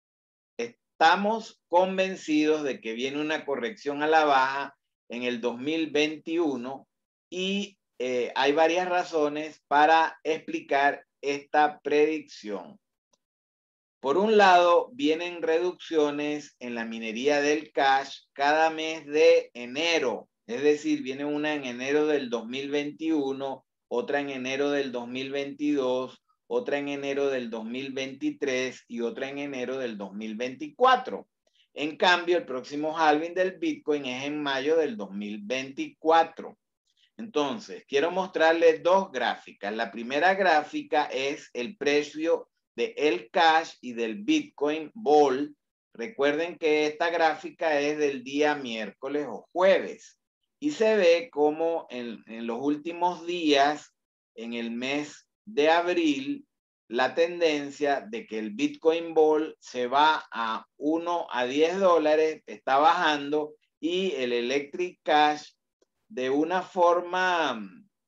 Estamos convencidos de que viene una corrección a la baja en el dos mil veintiuno y eh, hay varias razones para explicar esta predicción. Por un lado, vienen reducciones en la minería del cash cada mes de enero. Es decir, viene una en enero del dos mil veintiuno, otra en enero del dos mil veintidós, otra en enero del dos mil veintitrés y otra en enero del dos mil veinticuatro. En cambio, el próximo halving del Bitcoin es en mayo del dos mil veinticuatro. Entonces, quiero mostrarles dos gráficas. La primera gráfica es el precio de el cash y del Bitcoin Ball. Recuerden que esta gráfica es del día miércoles o jueves y se ve como en, en los últimos días, en el mes de abril, la tendencia de que el Bitcoin Ball se va a uno a diez dólares, está bajando, y el Electric Cash de una forma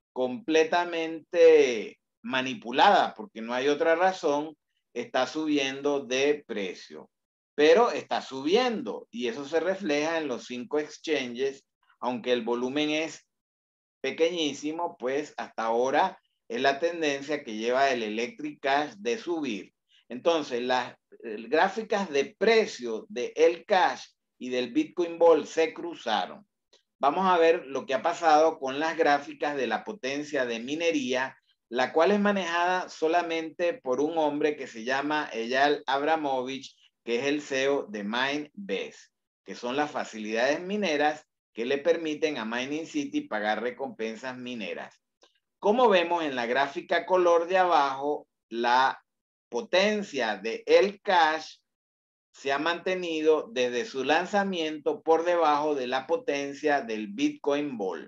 completamente manipulada, porque no hay otra razón, está subiendo de precio. Pero está subiendo y eso se refleja en los cinco exchanges, aunque el volumen es pequeñísimo, pues hasta ahora es la tendencia que lleva el Electric Cash de subir. Entonces, las gráficas de precio de el cash y del Bitcoin Ball se cruzaron. Vamos a ver lo que ha pasado con las gráficas de la potencia de minería, la cual es manejada solamente por un hombre que se llama Eyal Abramovich, que es el C E O de Minebase, que son las facilidades mineras que le permiten a Mining City pagar recompensas mineras. Como vemos en la gráfica color de abajo, la potencia de el cash se ha mantenido desde su lanzamiento por debajo de la potencia del Bitcoin Ball.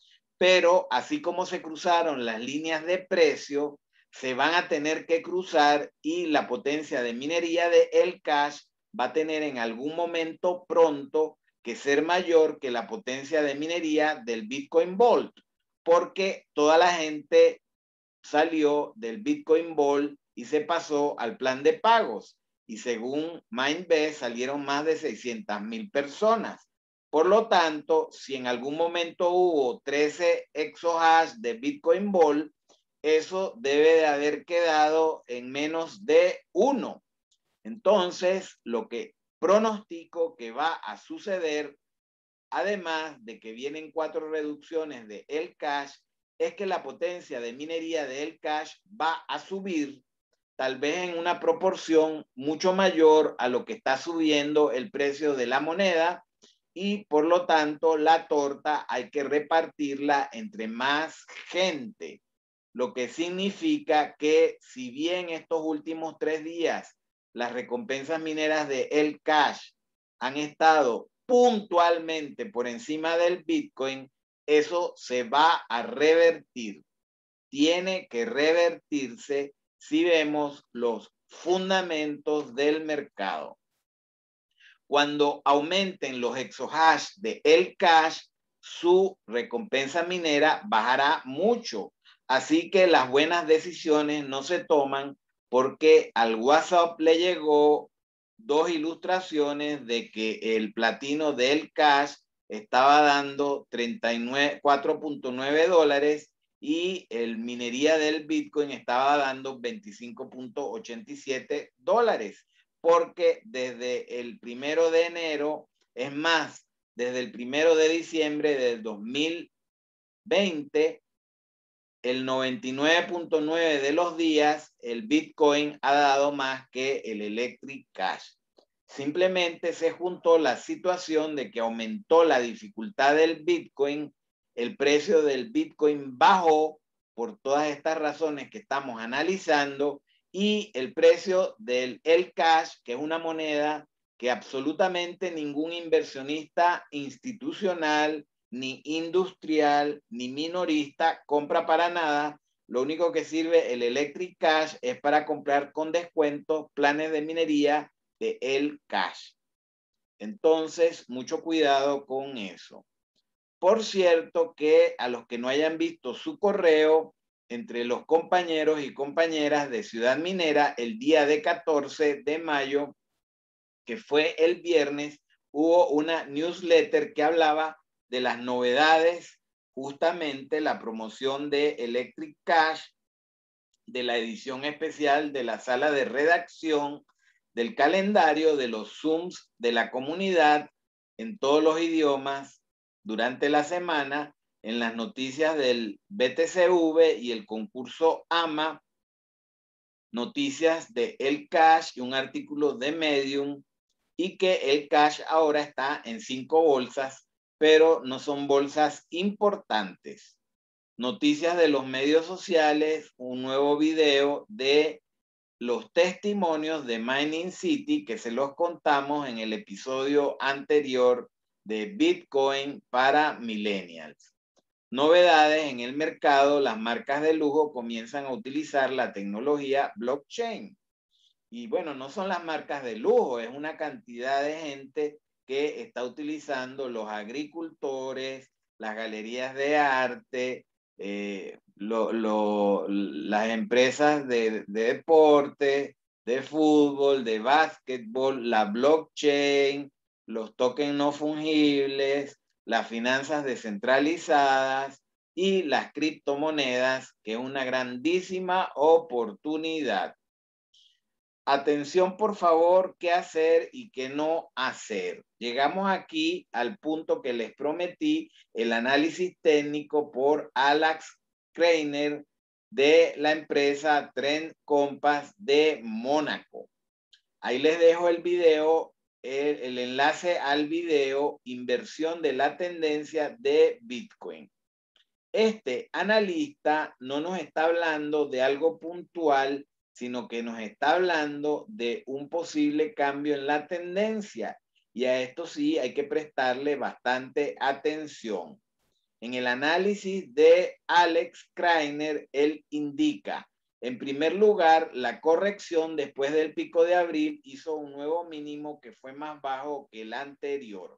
Pero así como se cruzaron las líneas de precio, se van a tener que cruzar y la potencia de minería de el cash va a tener en algún momento pronto que ser mayor que la potencia de minería del Bitcoin Ball, porque toda la gente salió del Bitcoin Ball y se pasó al plan de pagos. Y según Minebase salieron más de seiscientas mil personas. Por lo tanto, si en algún momento hubo trece exohash de Bitcoin Ball, eso debe de haber quedado en menos de uno. Entonces, lo que pronostico que va a suceder, además de que vienen cuatro reducciones de el cash, es que la potencia de minería de el cash va a subir, tal vez en una proporción mucho mayor a lo que está subiendo el precio de la moneda, y por lo tanto la torta hay que repartirla entre más gente, lo que significa que si bien estos últimos tres días las recompensas mineras de el cash han estado puntualmente por encima del Bitcoin, eso se va a revertir. Tiene que revertirse si vemos los fundamentos del mercado. Cuando aumenten los exohash de el cash, su recompensa minera bajará mucho. Así que las buenas decisiones no se toman porque al WhatsApp le llegó dos ilustraciones de que el platino del cash estaba dando cuatro punto nueve dólares y el minería del Bitcoin estaba dando veinticinco punto ochenta y siete dólares. Porque desde el primero de enero, es más, desde el primero de diciembre del dos mil veinte, el noventa y nueve punto nueve de los días, el Bitcoin ha dado más que el Electric Cash. Simplemente se juntó la situación de que aumentó la dificultad del Bitcoin, el precio del Bitcoin bajó por todas estas razones que estamos analizando, y el precio del el cash, que es una moneda que absolutamente ningún inversionista institucional, ni industrial, ni minorista compra para nada. Lo único que sirve el Electric Cash es para comprar con descuento planes de minería de el cash. Entonces, mucho cuidado con eso. Por cierto, que a los que no hayan visto su correo, entre los compañeros y compañeras de Ciudad Minera, el día de catorce de mayo, que fue el viernes, hubo una newsletter que hablaba de las novedades, justamente la promoción de Electric Cash, de la edición especial de la sala de redacción del calendario de los Zooms de la comunidad en todos los idiomas durante la semana, en las noticias del B T C V y el concurso A M A, noticias de El Cash y un artículo de Medium, y que El Cash ahora está en cinco bolsas, pero no son bolsas importantes. Noticias de los medios sociales, un nuevo video de los testimonios de Mining City que se los contamos en el episodio anterior de Bitcoin para Millennials. Novedades en el mercado, las marcas de lujo comienzan a utilizar la tecnología blockchain. Y bueno, no son las marcas de lujo, es una cantidad de gente que está utilizando, los agricultores, las galerías de arte, eh, lo, lo, las empresas de, de deporte, de fútbol, de básquetbol, la blockchain, los tokens no fungibles, las finanzas descentralizadas y las criptomonedas, que es una grandísima oportunidad. Atención, por favor, qué hacer y qué no hacer. Llegamos aquí al punto que les prometí, el análisis técnico por Alex Kreiner de la empresa Trend Compass de Mónaco. Ahí les dejo el video, el, el enlace al video, inversión de la tendencia de Bitcoin. Este analista no nos está hablando de algo puntual, sino que nos está hablando de un posible cambio en la tendencia. Y a esto sí hay que prestarle bastante atención. En el análisis de Alex Kreiner, él indica, en primer lugar, la corrección después del pico de abril hizo un nuevo mínimo que fue más bajo que el anterior.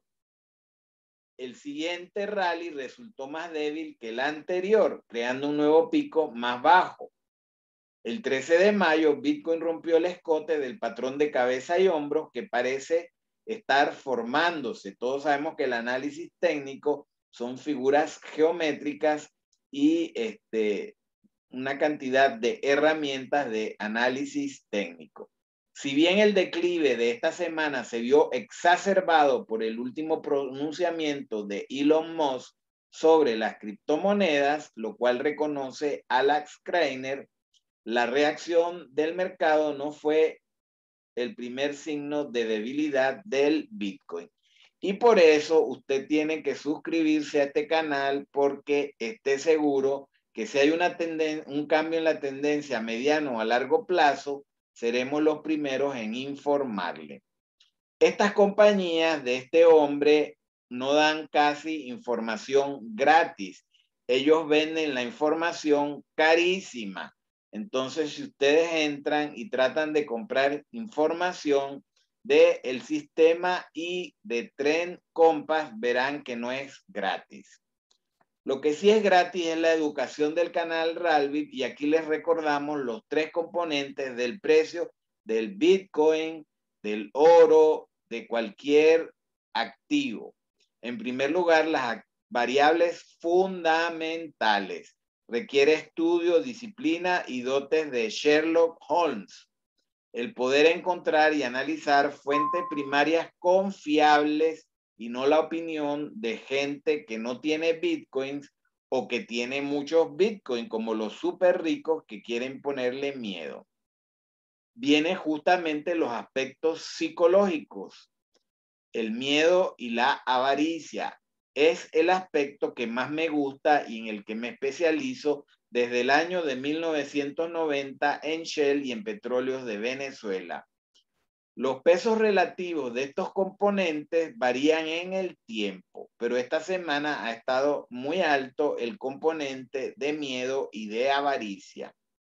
El siguiente rally resultó más débil que el anterior, creando un nuevo pico más bajo. El trece de mayo, Bitcoin rompió el escote del patrón de cabeza y hombros que parece estar formándose. Todos sabemos que el análisis técnico son figuras geométricas y este, una cantidad de herramientas de análisis técnico. Si bien el declive de esta semana se vio exacerbado por el último pronunciamiento de Elon Musk sobre las criptomonedas, lo cual reconoce Alex Kreiner, la reacción del mercado no fue el primer signo de debilidad del Bitcoin. Y por eso usted tiene que suscribirse a este canal, porque esté seguro que si hay una un cambio en la tendencia a mediano o a largo plazo, seremos los primeros en informarle. Estas compañías de este hombre no dan casi información gratis. Ellos venden la información carísima. Entonces, si ustedes entran y tratan de comprar información del sistema y de Trend Compass, verán que no es gratis. Lo que sí es gratis es la educación del canal Ralbit, y aquí les recordamos los tres componentes del precio del Bitcoin, del oro, de cualquier activo. En primer lugar, las variables fundamentales. Requiere estudio, disciplina y dotes de Sherlock Holmes. El poder encontrar y analizar fuentes primarias confiables y no la opinión de gente que no tiene bitcoins o que tiene muchos bitcoins, como los súper ricos que quieren ponerle miedo. Viene justamente los aspectos psicológicos, el miedo y la avaricia. Es el aspecto que más me gusta y en el que me especializo desde el año de mil novecientos noventa en Shell y en Petróleos de Venezuela. Los pesos relativos de estos componentes varían en el tiempo, pero esta semana ha estado muy alto el componente de miedo y de avaricia.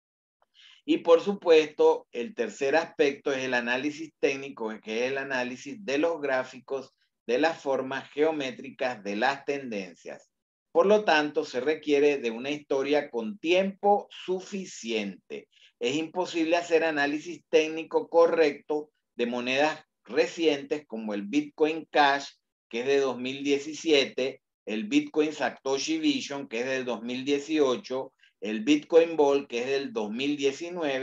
Y por supuesto, el tercer aspecto es el análisis técnico, que es el análisis de los gráficos, de las formas geométricas de las tendencias. Por lo tanto, se requiere de una historia con tiempo suficiente. Es imposible hacer análisis técnico correcto de monedas recientes como el Bitcoin Cash, que es de dos mil diecisiete, el Bitcoin Satoshi Vision, que es del dos mil dieciocho, el Bitcoin Ball, que es del dos mil diecinueve,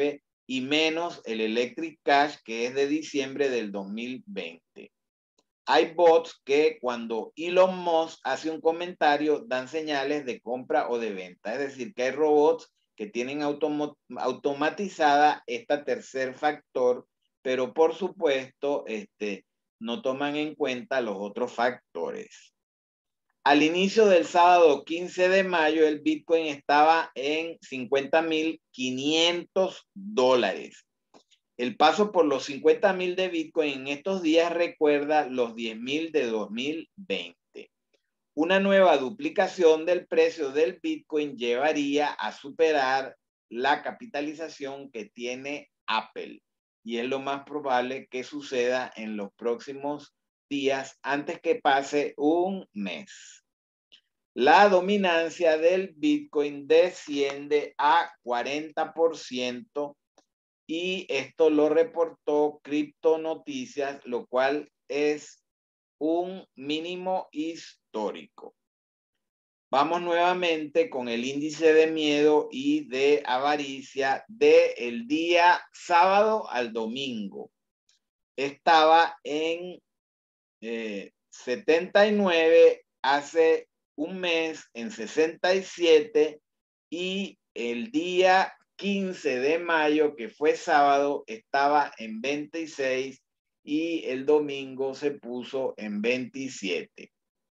y menos el Electric Cash, que es de diciembre del dos mil veinte. Hay bots que cuando Elon Musk hace un comentario dan señales de compra o de venta. Es decir, que hay robots que tienen automatizada esta tercer factor, pero por supuesto este, no toman en cuenta los otros factores. Al inicio del sábado quince de mayo, el Bitcoin estaba en cincuenta mil quinientos dólares. El paso por los cincuenta mil de Bitcoin en estos días recuerda los diez mil de dos mil veinte. Una nueva duplicación del precio del Bitcoin llevaría a superar la capitalización que tiene Apple. Y es lo más probable que suceda en los próximos días antes que pase un mes. La dominancia del Bitcoin desciende a cuarenta por ciento. Y esto lo reportó Crypto Noticias, lo cual es un mínimo histórico. Vamos nuevamente con el índice de miedo y de avaricia del día sábado al domingo. Estaba en eh, setenta y nueve, hace un mes en sesenta y siete y el día quince de mayo, que fue sábado, estaba en veintiséis y el domingo se puso en veintisiete.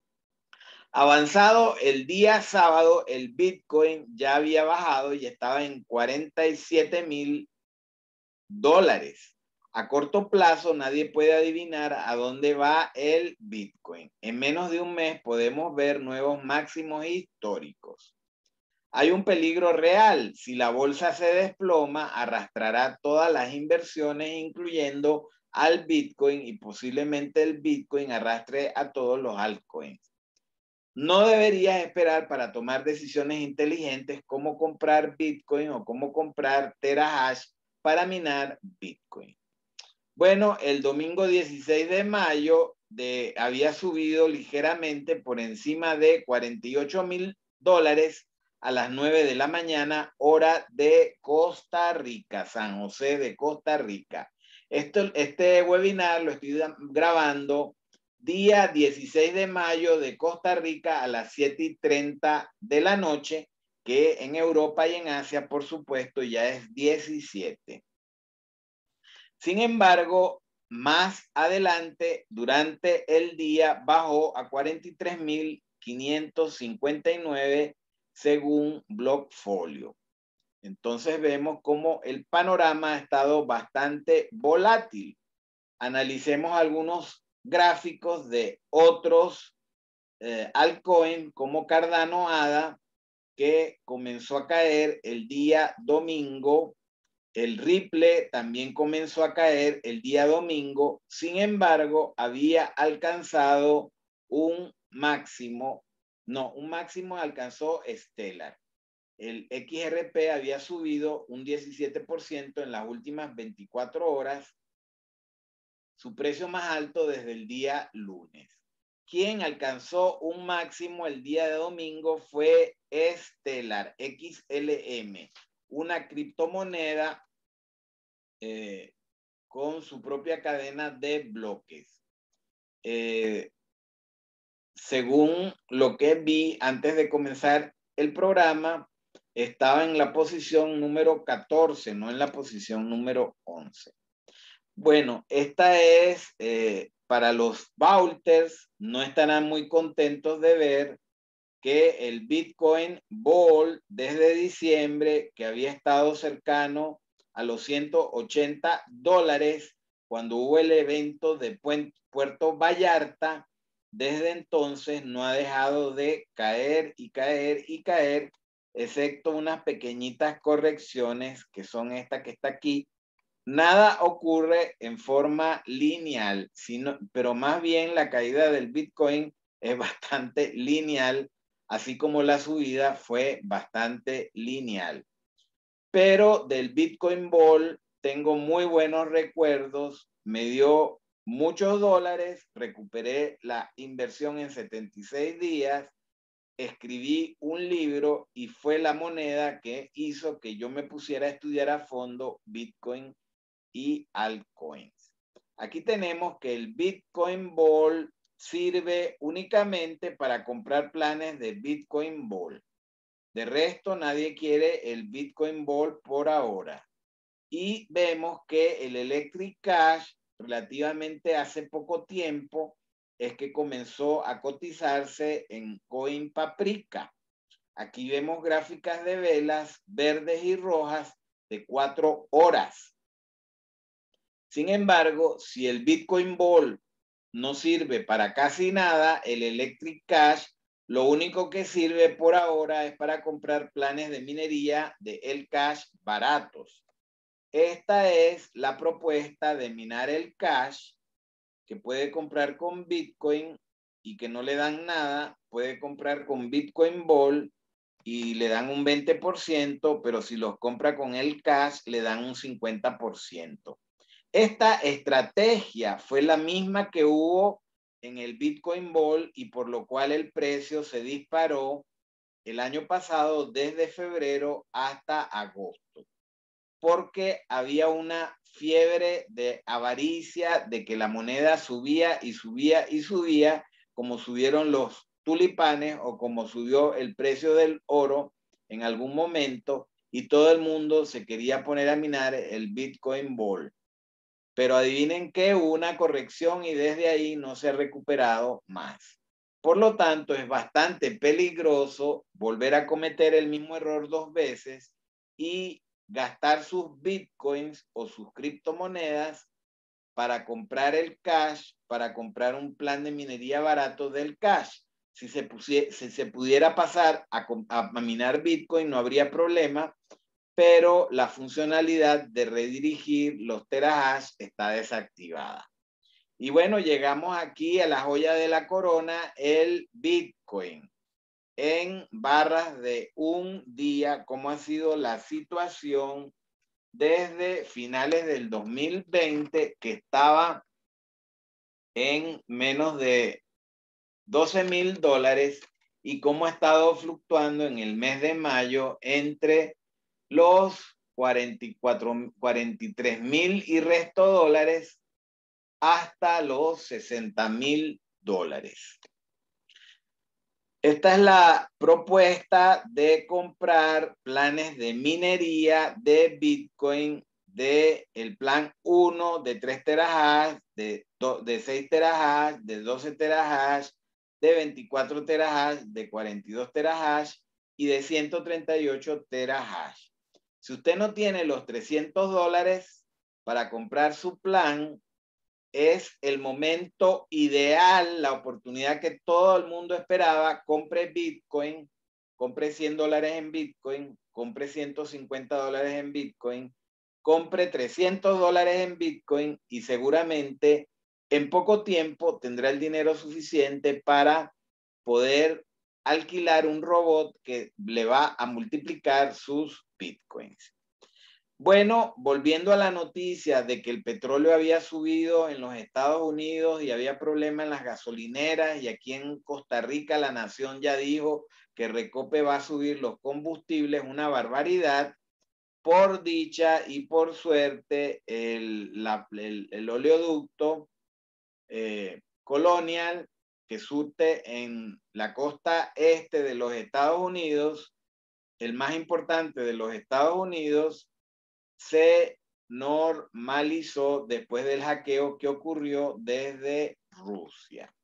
Avanzado el día sábado, el Bitcoin ya había bajado y estaba en cuarenta y siete mil dólares. A corto plazo nadie puede adivinar a dónde va el Bitcoin. En menos de un mes podemos ver nuevos máximos históricos. Hay un peligro real. Si la bolsa se desploma, arrastrará todas las inversiones, incluyendo al Bitcoin, y posiblemente el Bitcoin arrastre a todos los altcoins. No deberías esperar para tomar decisiones inteligentes como comprar Bitcoin o como comprar terahash para minar Bitcoin. Bueno, el domingo dieciséis de mayo de, había subido ligeramente por encima de cuarenta y ocho mil dólares a las nueve de la mañana, hora de Costa Rica, San José de Costa Rica. Esto, este webinar lo estoy grabando día dieciséis de mayo de Costa Rica a las siete y treinta de la noche, que en Europa y en Asia, por supuesto, ya es diecisiete. Sin embargo, más adelante, durante el día, bajó a cuarenta y tres mil quinientos cincuenta y nueve según Blockfolio. Entonces vemos cómo el panorama ha estado bastante volátil. Analicemos algunos gráficos de otros eh, altcoins como Cardano A D A, que comenzó a caer el día domingo. El Ripple también comenzó a caer el día domingo. Sin embargo, había alcanzado un máximo, no, un máximo alcanzó Stellar. El X R P había subido un diecisiete por ciento en las últimas veinticuatro horas, su precio más alto desde el día lunes. Quien alcanzó un máximo el día de domingo fue Stellar, X L M, una criptomoneda eh, con su propia cadena de bloques. Eh, según lo que vi antes de comenzar el programa, estaba en la posición número catorce, no en la posición número once. Bueno, esta es eh, para los vaulters, no estarán muy contentos de ver que el Bitcoin Bull desde diciembre, que había estado cercano a los ciento ochenta dólares cuando hubo el evento de Puerto Vallarta, desde entonces no ha dejado de caer y caer y caer, excepto unas pequeñitas correcciones que son esta que está aquí. Nada ocurre en forma lineal, sino, pero más bien la caída del Bitcoin es bastante lineal, así como la subida fue bastante lineal. Pero del Bitcoin Bull tengo muy buenos recuerdos, me dio muchos dólares, recuperé la inversión en setenta y seis días escribí un libro y fue la moneda que hizo que yo me pusiera a estudiar a fondo Bitcoin y altcoins. Aquí tenemos que el Bitcoin Ball sirve únicamente para comprar planes de Bitcoin Ball. De resto, nadie quiere el Bitcoin Ball por ahora. Y vemos que el Electric Cash, relativamente hace poco tiempo, es que comenzó a cotizarse en Coin Paprika. Aquí vemos gráficas de velas verdes y rojas de cuatro horas. Sin embargo, si el Bitcoin Ball no sirve para casi nada, el Electric Cash lo único que sirve por ahora es para comprar planes de minería de el Cash baratos. Esta es la propuesta de minar el Cash, que puede comprar con Bitcoin y que no le dan nada, puede comprar con Bitcoin Ball y le dan un veinte por ciento, pero si los compra con el Cash le dan un cincuenta por ciento. Esta estrategia fue la misma que hubo en el Bitcoin Ball y por lo cual el precio se disparó el año pasado desde febrero hasta agosto, porque había una fiebre de avaricia de que la moneda subía y subía y subía, como subieron los tulipanes o como subió el precio del oro en algún momento, y todo el mundo se quería poner a minar el Bitcoin Ball. Pero adivinen qué, hubo una corrección y desde ahí no se ha recuperado más. Por lo tanto, es bastante peligroso volver a cometer el mismo error dos veces y gastar sus bitcoins o sus criptomonedas para comprar el cash, para comprar un plan de minería barato del cash. Si se, pusiera, si se pudiera pasar a, a minar bitcoin no habría problema, pero la funcionalidad de redirigir los terahash está desactivada. Y bueno, llegamos aquí a la joya de la corona, el Bitcoin, en barras de un día, cómo ha sido la situación desde finales del dos mil veinte, que estaba en menos de doce mil dólares, y cómo ha estado fluctuando en el mes de mayo entre los cuarenta y cuatro, cuarenta y tres mil y resto dólares hasta los sesenta mil dólares. Esta es la propuesta de comprar planes de minería de Bitcoin de el plan uno de tres terahash, de, de seis terahash, de doce terahash, de veinticuatro terahash, de cuarenta y dos terahash y de ciento treinta y ocho terahash. Si usted no tiene los trescientos dólares para comprar su plan, es el momento ideal, la oportunidad que todo el mundo esperaba. Compre Bitcoin, compre cien dólares en Bitcoin, compre ciento cincuenta dólares en Bitcoin, compre trescientos dólares en Bitcoin y seguramente en poco tiempo tendrá el dinero suficiente para poder alquilar un robot que le va a multiplicar sus Bitcoins. Bueno, volviendo a la noticia de que el petróleo había subido en los Estados Unidos y había problemas en las gasolineras, y aquí en Costa Rica la nación ya dijo que Recope va a subir los combustibles, una barbaridad. Por dicha y por suerte, el, la, el, el oleoducto eh, Colonial, que surte en la costa este de los Estados Unidos, el más importante de los Estados Unidos, se normalizó después del hackeo que ocurrió desde Rusia.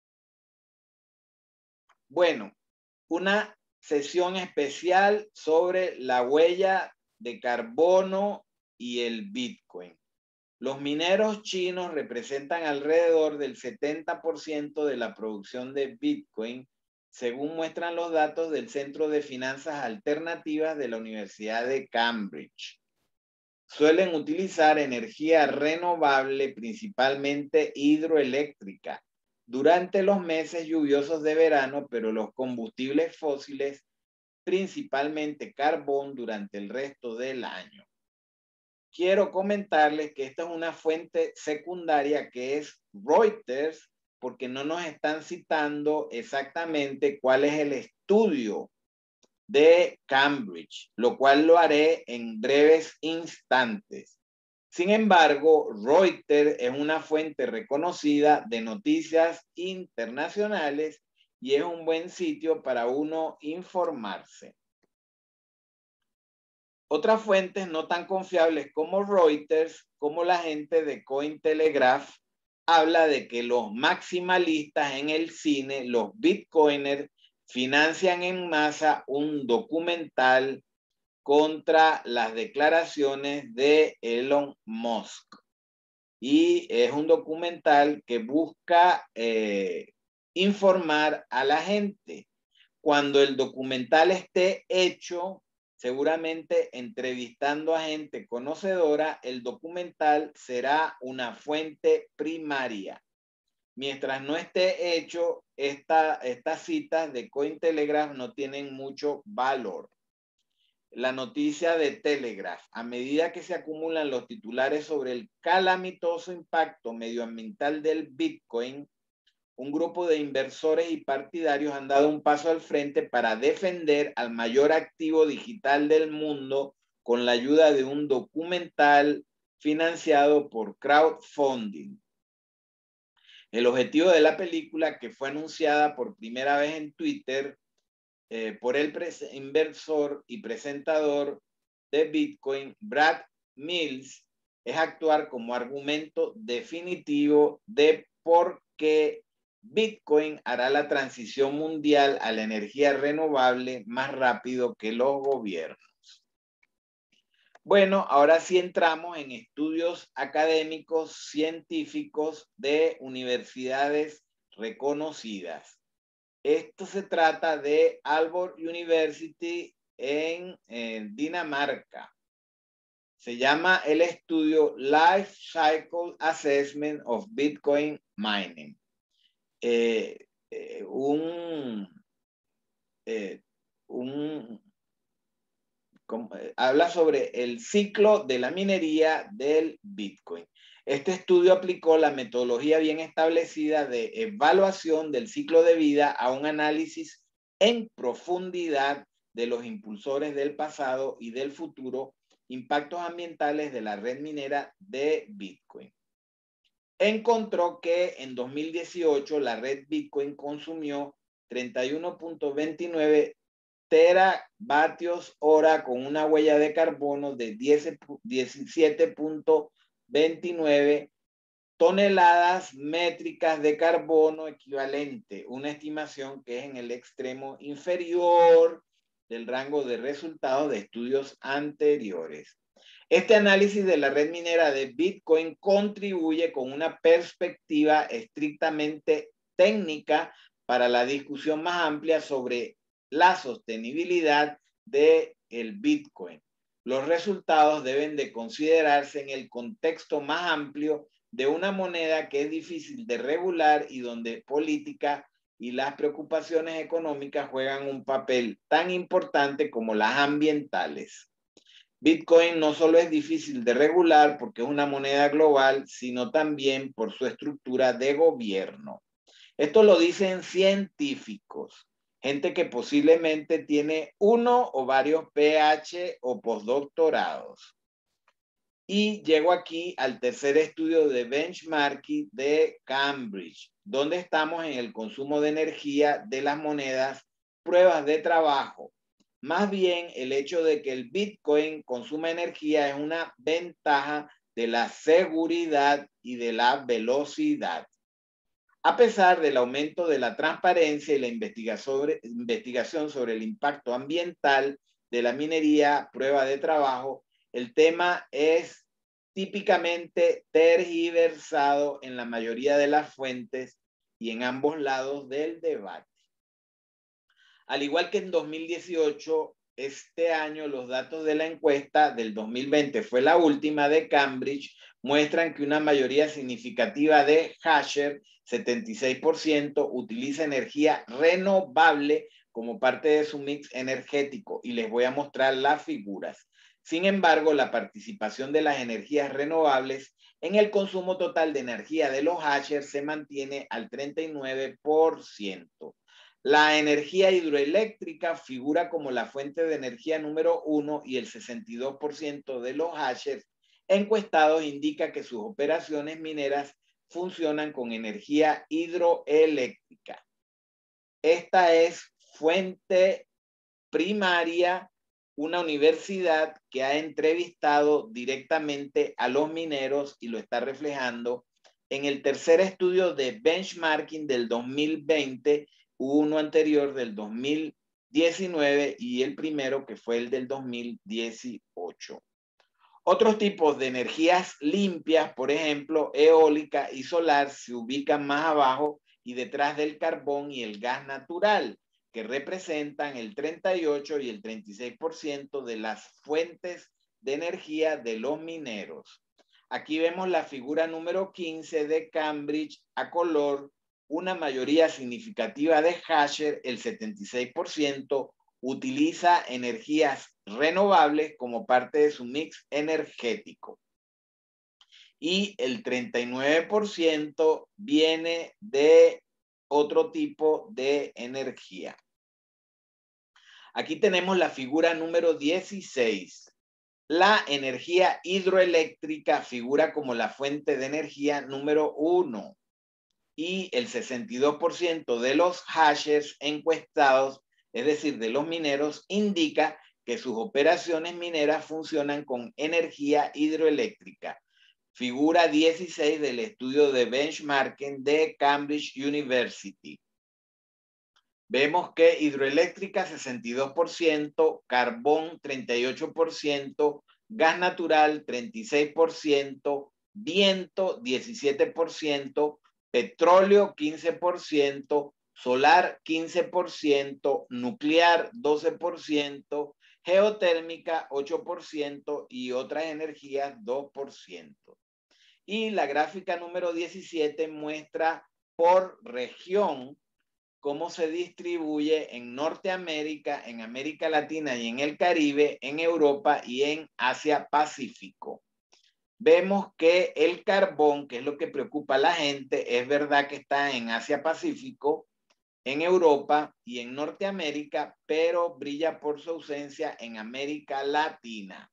Bueno, una sesión especial sobre la huella de carbono y el Bitcoin. Los mineros chinos representan alrededor del setenta por ciento de la producción de Bitcoin, según muestran los datos del Centro de Finanzas Alternativas de la Universidad de Cambridge. Suelen utilizar energía renovable, principalmente hidroeléctrica, durante los meses lluviosos de verano, pero los combustibles fósiles, principalmente carbón, durante el resto del año. Quiero comentarles que esta es una fuente secundaria que es Reuters, porque no nos están citando exactamente cuál es el estudio de Cambridge, lo cual lo haré en breves instantes. Sin embargo, Reuters es una fuente reconocida de noticias internacionales y es un buen sitio para uno informarse. Otras fuentes no tan confiables como Reuters, como la gente de Cointelegraph, habla de que los maximalistas en el cine, los bitcoiners, financian en masa un documental contra las declaraciones de Elon Musk. Y es un documental que busca eh, informar a la gente. Cuando el documental esté hecho, seguramente entrevistando a gente conocedora, el documental será una fuente primaria. Mientras no esté hecho, esta, estas citas de Cointelegraph no tienen mucho valor. La noticia de Telegraph: a medida que se acumulan los titulares sobre el calamitoso impacto medioambiental del Bitcoin, un grupo de inversores y partidarios han dado un paso al frente para defender al mayor activo digital del mundo con la ayuda de un documental financiado por crowdfunding. El objetivo de la película, que fue anunciada por primera vez en Twitter eh, por el inversor y presentador de Bitcoin, Brad Mills, es actuar como argumento definitivo de por qué Bitcoin hará la transición mundial a la energía renovable más rápido que los gobiernos. Bueno, ahora sí entramos en estudios académicos científicos de universidades reconocidas. Esto se trata de Aalborg University en, en Dinamarca. Se llama el estudio Life Cycle Assessment of Bitcoin Mining. Eh, eh, un, eh, un, como, eh, habla sobre el ciclo de la minería del Bitcoin. Este estudio aplicó la metodología bien establecida de evaluación del ciclo de vida a un análisis en profundidad de los impulsores del pasado y del futuro, impactos ambientales de la red minera de Bitcoin. Encontró que en dos mil dieciocho la red Bitcoin consumió treinta y uno punto veintinueve teravatios hora con una huella de carbono de diecisiete punto veintinueve toneladas métricas de carbono equivalente, una estimación que es en el extremo inferior del rango de resultados de estudios anteriores. Este análisis de la red minera de Bitcoin contribuye con una perspectiva estrictamente técnica para la discusión más amplia sobre la sostenibilidad del Bitcoin. Los resultados deben de considerarse en el contexto más amplio de una moneda que es difícil de regular y donde política y las preocupaciones económicas juegan un papel tan importante como las ambientales. Bitcoin no solo es difícil de regular porque es una moneda global, sino también por su estructura de gobierno. Esto lo dicen científicos, gente que posiblemente tiene uno o varios P H o postdoctorados. Y llego aquí al tercer estudio de benchmarking de Cambridge, donde estamos en el consumo de energía de las monedas, pruebas de trabajo. Más bien, el hecho de que el Bitcoin consuma energía es una ventaja de la seguridad y de la velocidad. A pesar del aumento de la transparencia y la investigación sobre, investigación sobre el impacto ambiental de la minería, prueba de trabajo, el tema es típicamente tergiversado en la mayoría de las fuentes y en ambos lados del debate. Al igual que en dos mil dieciocho, este año los datos de la encuesta del dos mil veinte, fue la última de Cambridge, muestran que una mayoría significativa de hashers, setenta y seis por ciento, utiliza energía renovable como parte de su mix energético, y les voy a mostrar las figuras. Sin embargo, la participación de las energías renovables En el consumo total de energía de los hashers se mantiene al treinta y nueve por ciento. La energía hidroeléctrica figura como la fuente de energía número uno y el sesenta y dos por ciento de los hashers encuestados indica que sus operaciones mineras funcionan con energía hidroeléctrica. Esta es fuente primaria, una universidad que ha entrevistado directamente a los mineros y lo está reflejando en el tercer estudio de benchmarking del dos mil veinte, uno anterior del dos mil diecinueve y el primero que fue el del dos mil dieciocho. Otros tipos de energías limpias, por ejemplo, eólica y solar, se ubican más abajo y detrás del carbón y el gas natural, que representan el treinta y ocho y el treinta y seis por ciento de las fuentes de energía de los mineros. Aquí vemos la figura número quince de Cambridge a color, una mayoría significativa de hasher, el setenta y seis por ciento, utiliza energías renovables como parte de su mix energético. Y el treinta y nueve por ciento viene de otro tipo de energía. Aquí tenemos la figura número dieciséis. La energía hidroeléctrica figura como la fuente de energía número uno y el sesenta y dos por ciento de los hashers encuestados, es decir, de los mineros, indica que sus operaciones mineras funcionan con energía hidroeléctrica. Figura dieciséis del estudio de benchmarking de Cambridge University. Vemos que hidroeléctrica sesenta y dos por ciento, carbón treinta y ocho por ciento, gas natural treinta y seis por ciento, viento diecisiete por ciento, petróleo quince por ciento, solar quince por ciento, nuclear doce por ciento, geotérmica ocho por ciento y otras energías dos por ciento. Y la gráfica número diecisiete muestra por región cómo se distribuye en Norteamérica, en América Latina y en el Caribe, en Europa y en Asia Pacífico. Vemos que el carbón, que es lo que preocupa a la gente, es verdad que está en Asia Pacífico, en Europa y en Norteamérica, pero brilla por su ausencia en América Latina.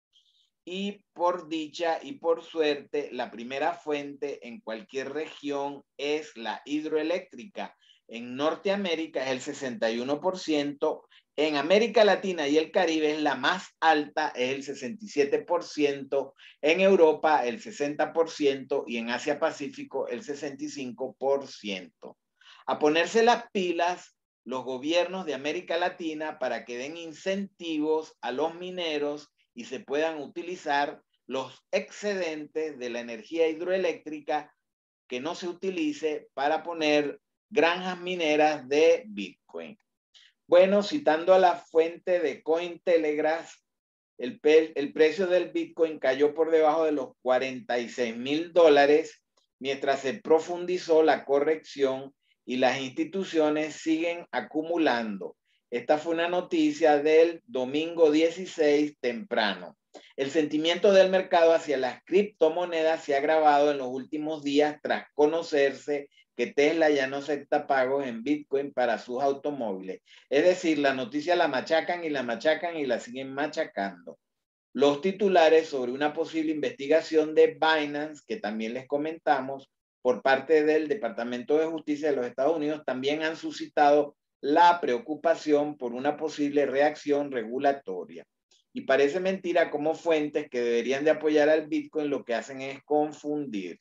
Y por dicha y por suerte, la primera fuente en cualquier región es la hidroeléctrica. En Norteamérica es el sesenta y uno por ciento, en América Latina y el Caribe es la más alta, es el sesenta y siete por ciento, en Europa el sesenta por ciento y en Asia Pacífico el sesenta y cinco por ciento. A ponerse las pilas los gobiernos de América Latina para que den incentivos a los mineros y se puedan utilizar los excedentes de la energía hidroeléctrica que no se utilice para poner granjas mineras de Bitcoin. Bueno, citando a la fuente de Cointelegraph, el, el precio del Bitcoin cayó por debajo de los cuarenta y seis mil dólares mientras se profundizó la corrección y las instituciones siguen acumulando. Esta fue una noticia del domingo dieciséis temprano. El sentimiento del mercado hacia las criptomonedas se ha agravado en los últimos días tras conocerse que Tesla ya no acepta pagos en Bitcoin para sus automóviles. Es decir, la noticia la machacan y la machacan y la siguen machacando. Los titulares sobre una posible investigación de Binance, que también les comentamos, por parte del Departamento de Justicia de los Estados Unidos, también han suscitado la preocupación por una posible reacción regulatoria. Y parece mentira cómo fuentes que deberían de apoyar al Bitcoin lo que hacen es confundir.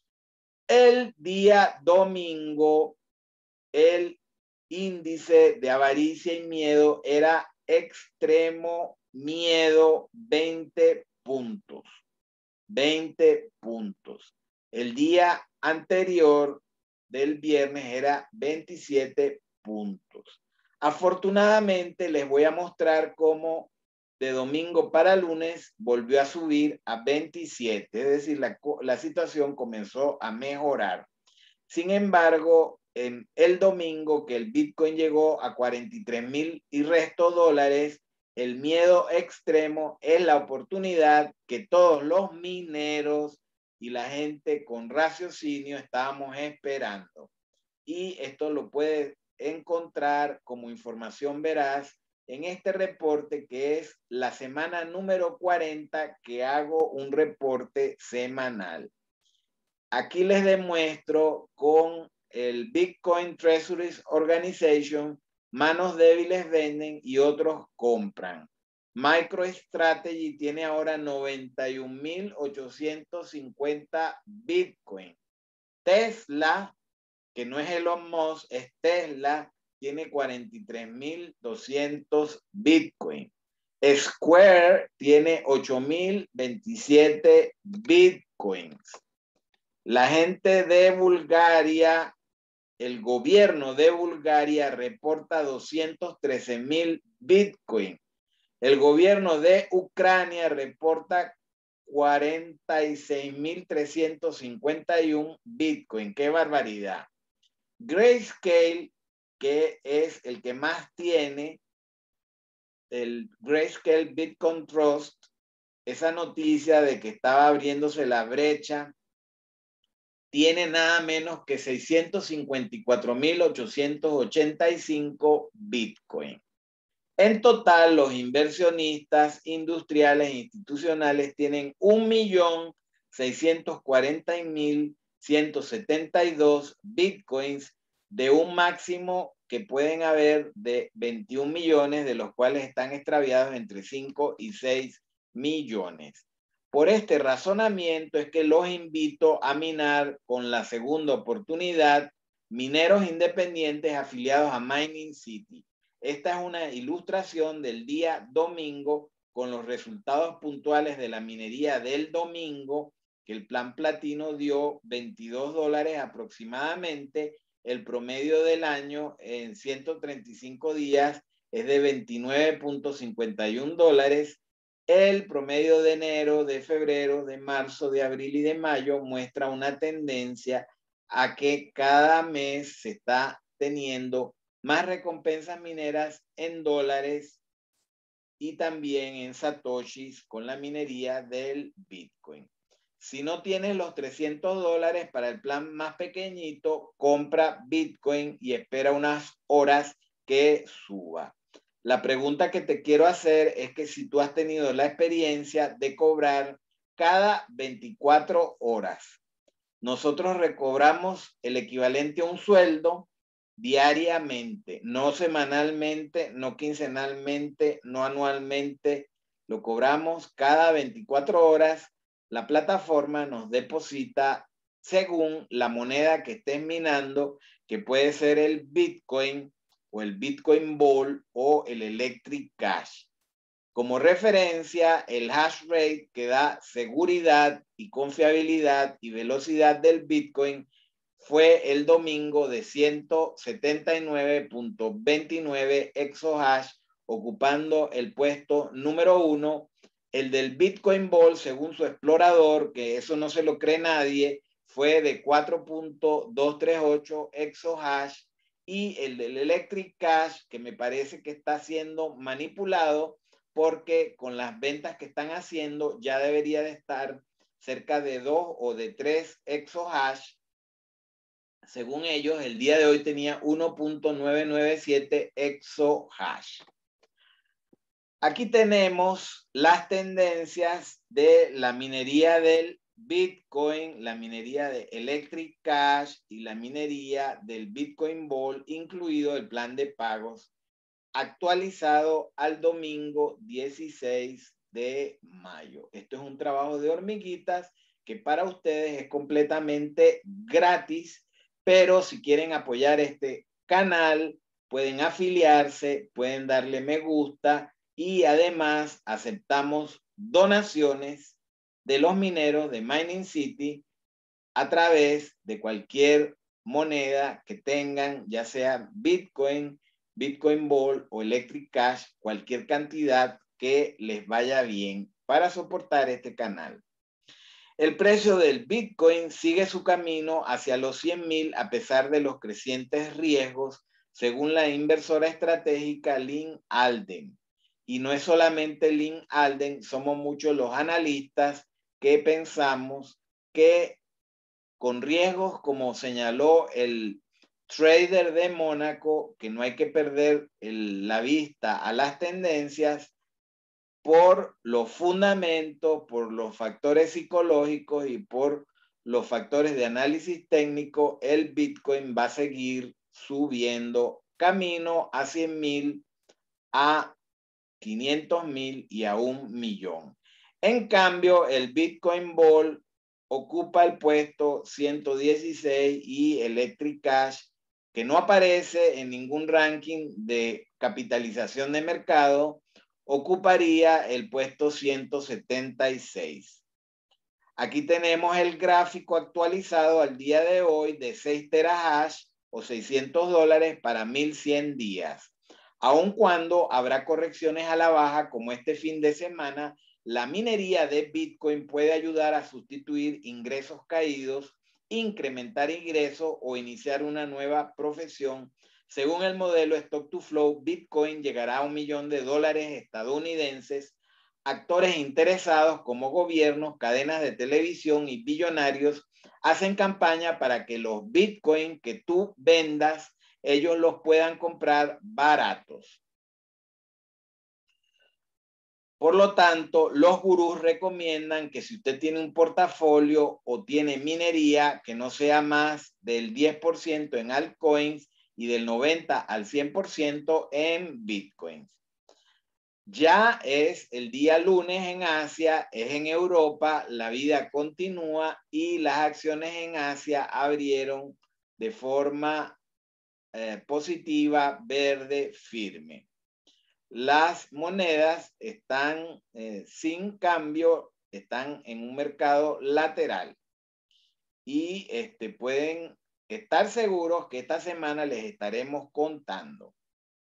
El día domingo, el índice de avaricia y miedo era extremo miedo, veinte puntos. veinte puntos. El día anterior del viernes era veintisiete puntos. Afortunadamente les voy a mostrar cómo de domingo para lunes volvió a subir a veintisiete, es decir, la, la situación comenzó a mejorar. Sin embargo, en el domingo que el Bitcoin llegó a cuarenta y tres mil y resto dólares, el miedo extremo es la oportunidad que todos los mineros y la gente con raciocinio estábamos esperando. Y esto lo puede encontrar como información veraz en este reporte, que es la semana número cuarenta que hago un reporte semanal. Aquí les demuestro con el Bitcoin Treasuries Organization, manos débiles venden y otros compran. MicroStrategy tiene ahora noventa y un mil ochocientos cincuenta Bitcoin. Tesla, que no es Elon Musk, es Tesla, tiene cuarenta y tres mil doscientos Bitcoin. Square tiene ocho mil veintisiete Bitcoins. La gente de Bulgaria, el gobierno de Bulgaria reporta doscientos trece mil Bitcoin. El gobierno de Ucrania reporta cuarenta y seis mil trescientos cincuenta y uno Bitcoin. ¡Qué barbaridad! Grayscale, que es el que más tiene, el Grayscale Bitcoin Trust, esa noticia de que estaba abriéndose la brecha, tiene nada menos que seiscientos cincuenta y cuatro mil ochocientos ochenta y cinco Bitcoin. En total, los inversionistas industriales e institucionales tienen un millón seiscientos cuarenta mil ciento setenta y dos Bitcoins, de un máximo que pueden haber de veintiún millones, de los cuales están extraviados entre cinco y seis millones. Por este razonamiento es que los invito a minar con la segunda oportunidad mineros independientes afiliados a Mining City. Esta es una ilustración del día domingo con los resultados puntuales de la minería del domingo, que el plan platino dio veintidós dólares aproximadamente. El promedio del año en ciento treinta y cinco días es de veintinueve punto cincuenta y uno dólares. El promedio de enero, de febrero, de marzo, de abril y de mayo muestra una tendencia a que cada mes se está teniendo más recompensas mineras en dólares y también en satoshis con la minería del Bitcoin. Si no tienes los trescientos dólares para el plan más pequeñito, compra Bitcoin y espera unas horas que suba. La pregunta que te quiero hacer es que si tú has tenido la experiencia de cobrar cada veinticuatro horas. Nosotros recobramos el equivalente a un sueldo diariamente, no semanalmente, no quincenalmente, no anualmente. Lo cobramos cada veinticuatro horas. La plataforma nos deposita según la moneda que estés minando, que puede ser el Bitcoin o el Bitcoin Ball o el Electric Cash. Como referencia, el hash rate, que da seguridad y confiabilidad y velocidad del Bitcoin, fue el domingo de ciento setenta y nueve punto veintinueve exohash, ocupando el puesto número uno. El del Bitcoin Ball, según su explorador, que eso no se lo cree nadie, fue de cuatro punto doscientos treinta y ocho exohash, y el del Electric Cash, que me parece que está siendo manipulado, porque con las ventas que están haciendo ya debería de estar cerca de dos o de tres exohash. Según ellos, el día de hoy tenía uno punto novecientos noventa y siete exohash. Aquí tenemos las tendencias de la minería del Bitcoin, la minería de Electric Cash y la minería del Bitcoin Ball, incluido el plan de pagos actualizado al domingo dieciséis de mayo. Esto es un trabajo de hormiguitas que para ustedes es completamente gratis, pero si quieren apoyar este canal, pueden afiliarse, pueden darle me gusta y además aceptamos donaciones de los mineros de Mining City a través de cualquier moneda que tengan, ya sea Bitcoin, Bitcoin Ball o Electric Cash, cualquier cantidad que les vaya bien para soportar este canal. El precio del Bitcoin sigue su camino hacia los cien mil a pesar de los crecientes riesgos, según la inversora estratégica Lynn Alden. Y no es solamente Lynn Alden, somos muchos los analistas que pensamos que con riesgos, como señaló el trader de Mónaco, que no hay que perder el, la vista a las tendencias por los fundamentos, por los factores psicológicos y por los factores de análisis técnico, el Bitcoin va a seguir subiendo camino a cien mil, a quinientos mil y a un millón. En cambio, el Bitcoin Bull ocupa el puesto ciento dieciséis y Electric Cash, que no aparece en ningún ranking de capitalización de mercado, ocuparía el puesto ciento setenta y seis. Aquí tenemos el gráfico actualizado al día de hoy de seis terahash o seiscientos dólares para mil cien días. Aun cuando habrá correcciones a la baja, como este fin de semana, la minería de Bitcoin puede ayudar a sustituir ingresos caídos, incrementar ingresos o iniciar una nueva profesión. Según el modelo Stock to Flow, Bitcoin llegará a un millón de dólares estadounidenses. Actores interesados como gobiernos, cadenas de televisión y billonarios hacen campaña para que los Bitcoin que tú vendas, ellos los puedan comprar baratos. Por lo tanto, los gurús recomiendan que si usted tiene un portafolio o tiene minería, que no sea más del diez por ciento en altcoins y del noventa al cien por ciento en Bitcoins. Ya es el día lunes en Asia, es en Europa, la vida continúa y las acciones en Asia abrieron de forma eh, positiva, verde, firme. Las monedas están eh, sin cambio, están en un mercado lateral y este, pueden estar seguros que esta semana les estaremos contando.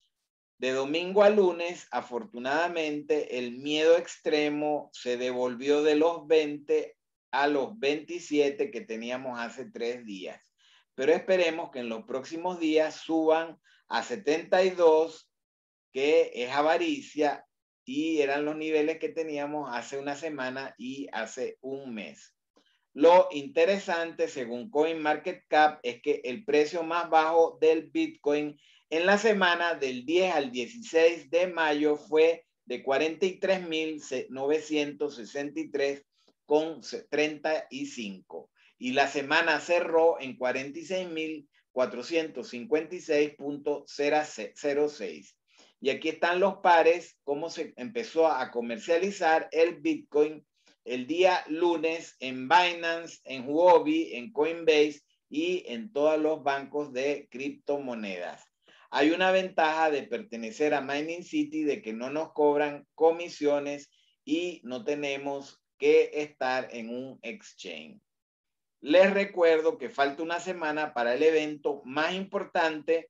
De domingo a lunes, afortunadamente, el miedo extremo se devolvió de los veinte a los veintisiete que teníamos hace tres días. Pero esperemos que en los próximos días suban a setenta y dos, que es avaricia, y eran los niveles que teníamos hace una semana y hace un mes. Lo interesante, según CoinMarketCap, es que el precio más bajo del Bitcoin en la semana del diez al dieciséis de mayo fue de cuarenta y tres mil novecientos sesenta y tres con treinta y cinco y la semana cerró en cuarenta y seis mil cuatrocientos cincuenta y seis punto cero seis. Y aquí están los pares, cómo se empezó a comercializar el Bitcoin el día lunes en Binance, en Huobi, en Coinbase y en todos los bancos de criptomonedas. Hay una ventaja de pertenecer a Mining City, de que no nos cobran comisiones y no tenemos que estar en un exchange. Les recuerdo que falta una semana para el evento más importante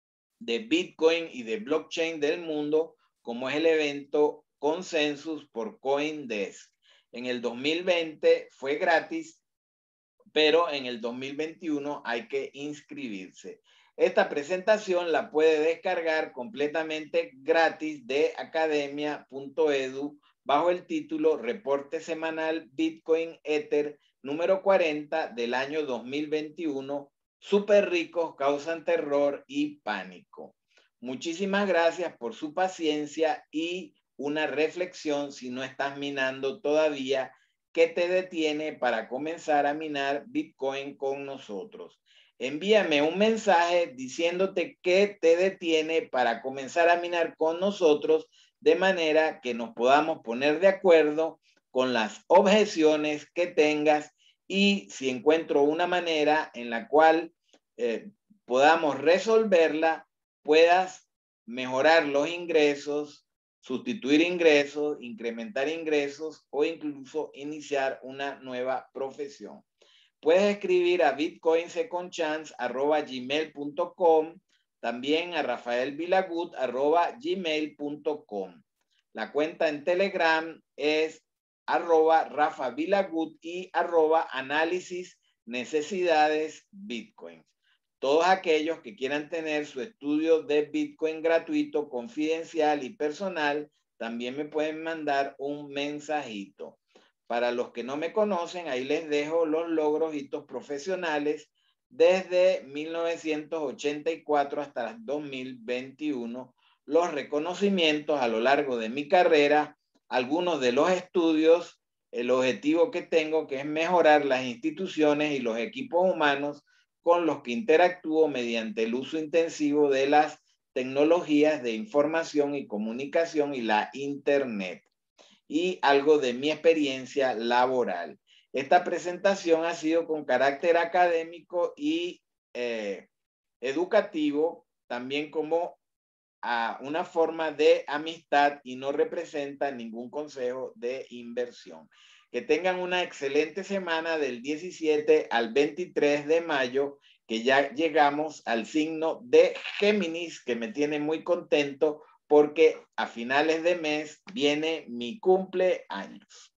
de Bitcoin y de blockchain del mundo, como es el evento Consensus por CoinDesk. En el dos mil veinte fue gratis, pero en el dos mil veintiuno hay que inscribirse. Esta presentación la puede descargar completamente gratis de academia punto edu bajo el título Reporte Semanal Bitcoin Ether número cuarenta del año dos mil veintiuno. Súper ricos, causan terror y pánico. Muchísimas gracias por su paciencia y una reflexión: si no estás minando todavía, ¿qué te detiene para comenzar a minar Bitcoin con nosotros? Envíame un mensaje diciéndote qué te detiene para comenzar a minar con nosotros, de manera que nos podamos poner de acuerdo con las objeciones que tengas, y si encuentro una manera en la cual eh, podamos resolverla, puedas mejorar los ingresos, sustituir ingresos, incrementar ingresos o incluso iniciar una nueva profesión. Puedes escribir a bitcoinseconchance arroba gmail punto com, también a rafaelvilagut arroba gmail punto com. La cuenta en Telegram es arroba rafavilagut y arroba análisis necesidades Bitcoin. Todos aquellos que quieran tener su estudio de Bitcoin gratuito, confidencial y personal, también me pueden mandar un mensajito. Para los que no me conocen, ahí les dejo los logros, hitos profesionales desde mil novecientos ochenta y cuatro hasta dos mil veintiuno, los reconocimientos a lo largo de mi carrera, algunos de los estudios, el objetivo que tengo, que es mejorar las instituciones y los equipos humanos con los que interactúo mediante el uso intensivo de las tecnologías de información y comunicación y la Internet, y algo de mi experiencia laboral. Esta presentación ha sido con carácter académico y eh, educativo, también como a una forma de amistad, y no representa ningún consejo de inversión. Que tengan una excelente semana del diecisiete al veintitrés de mayo, que ya llegamos al signo de Géminis, que me tiene muy contento porque a finales de mes viene mi cumpleaños.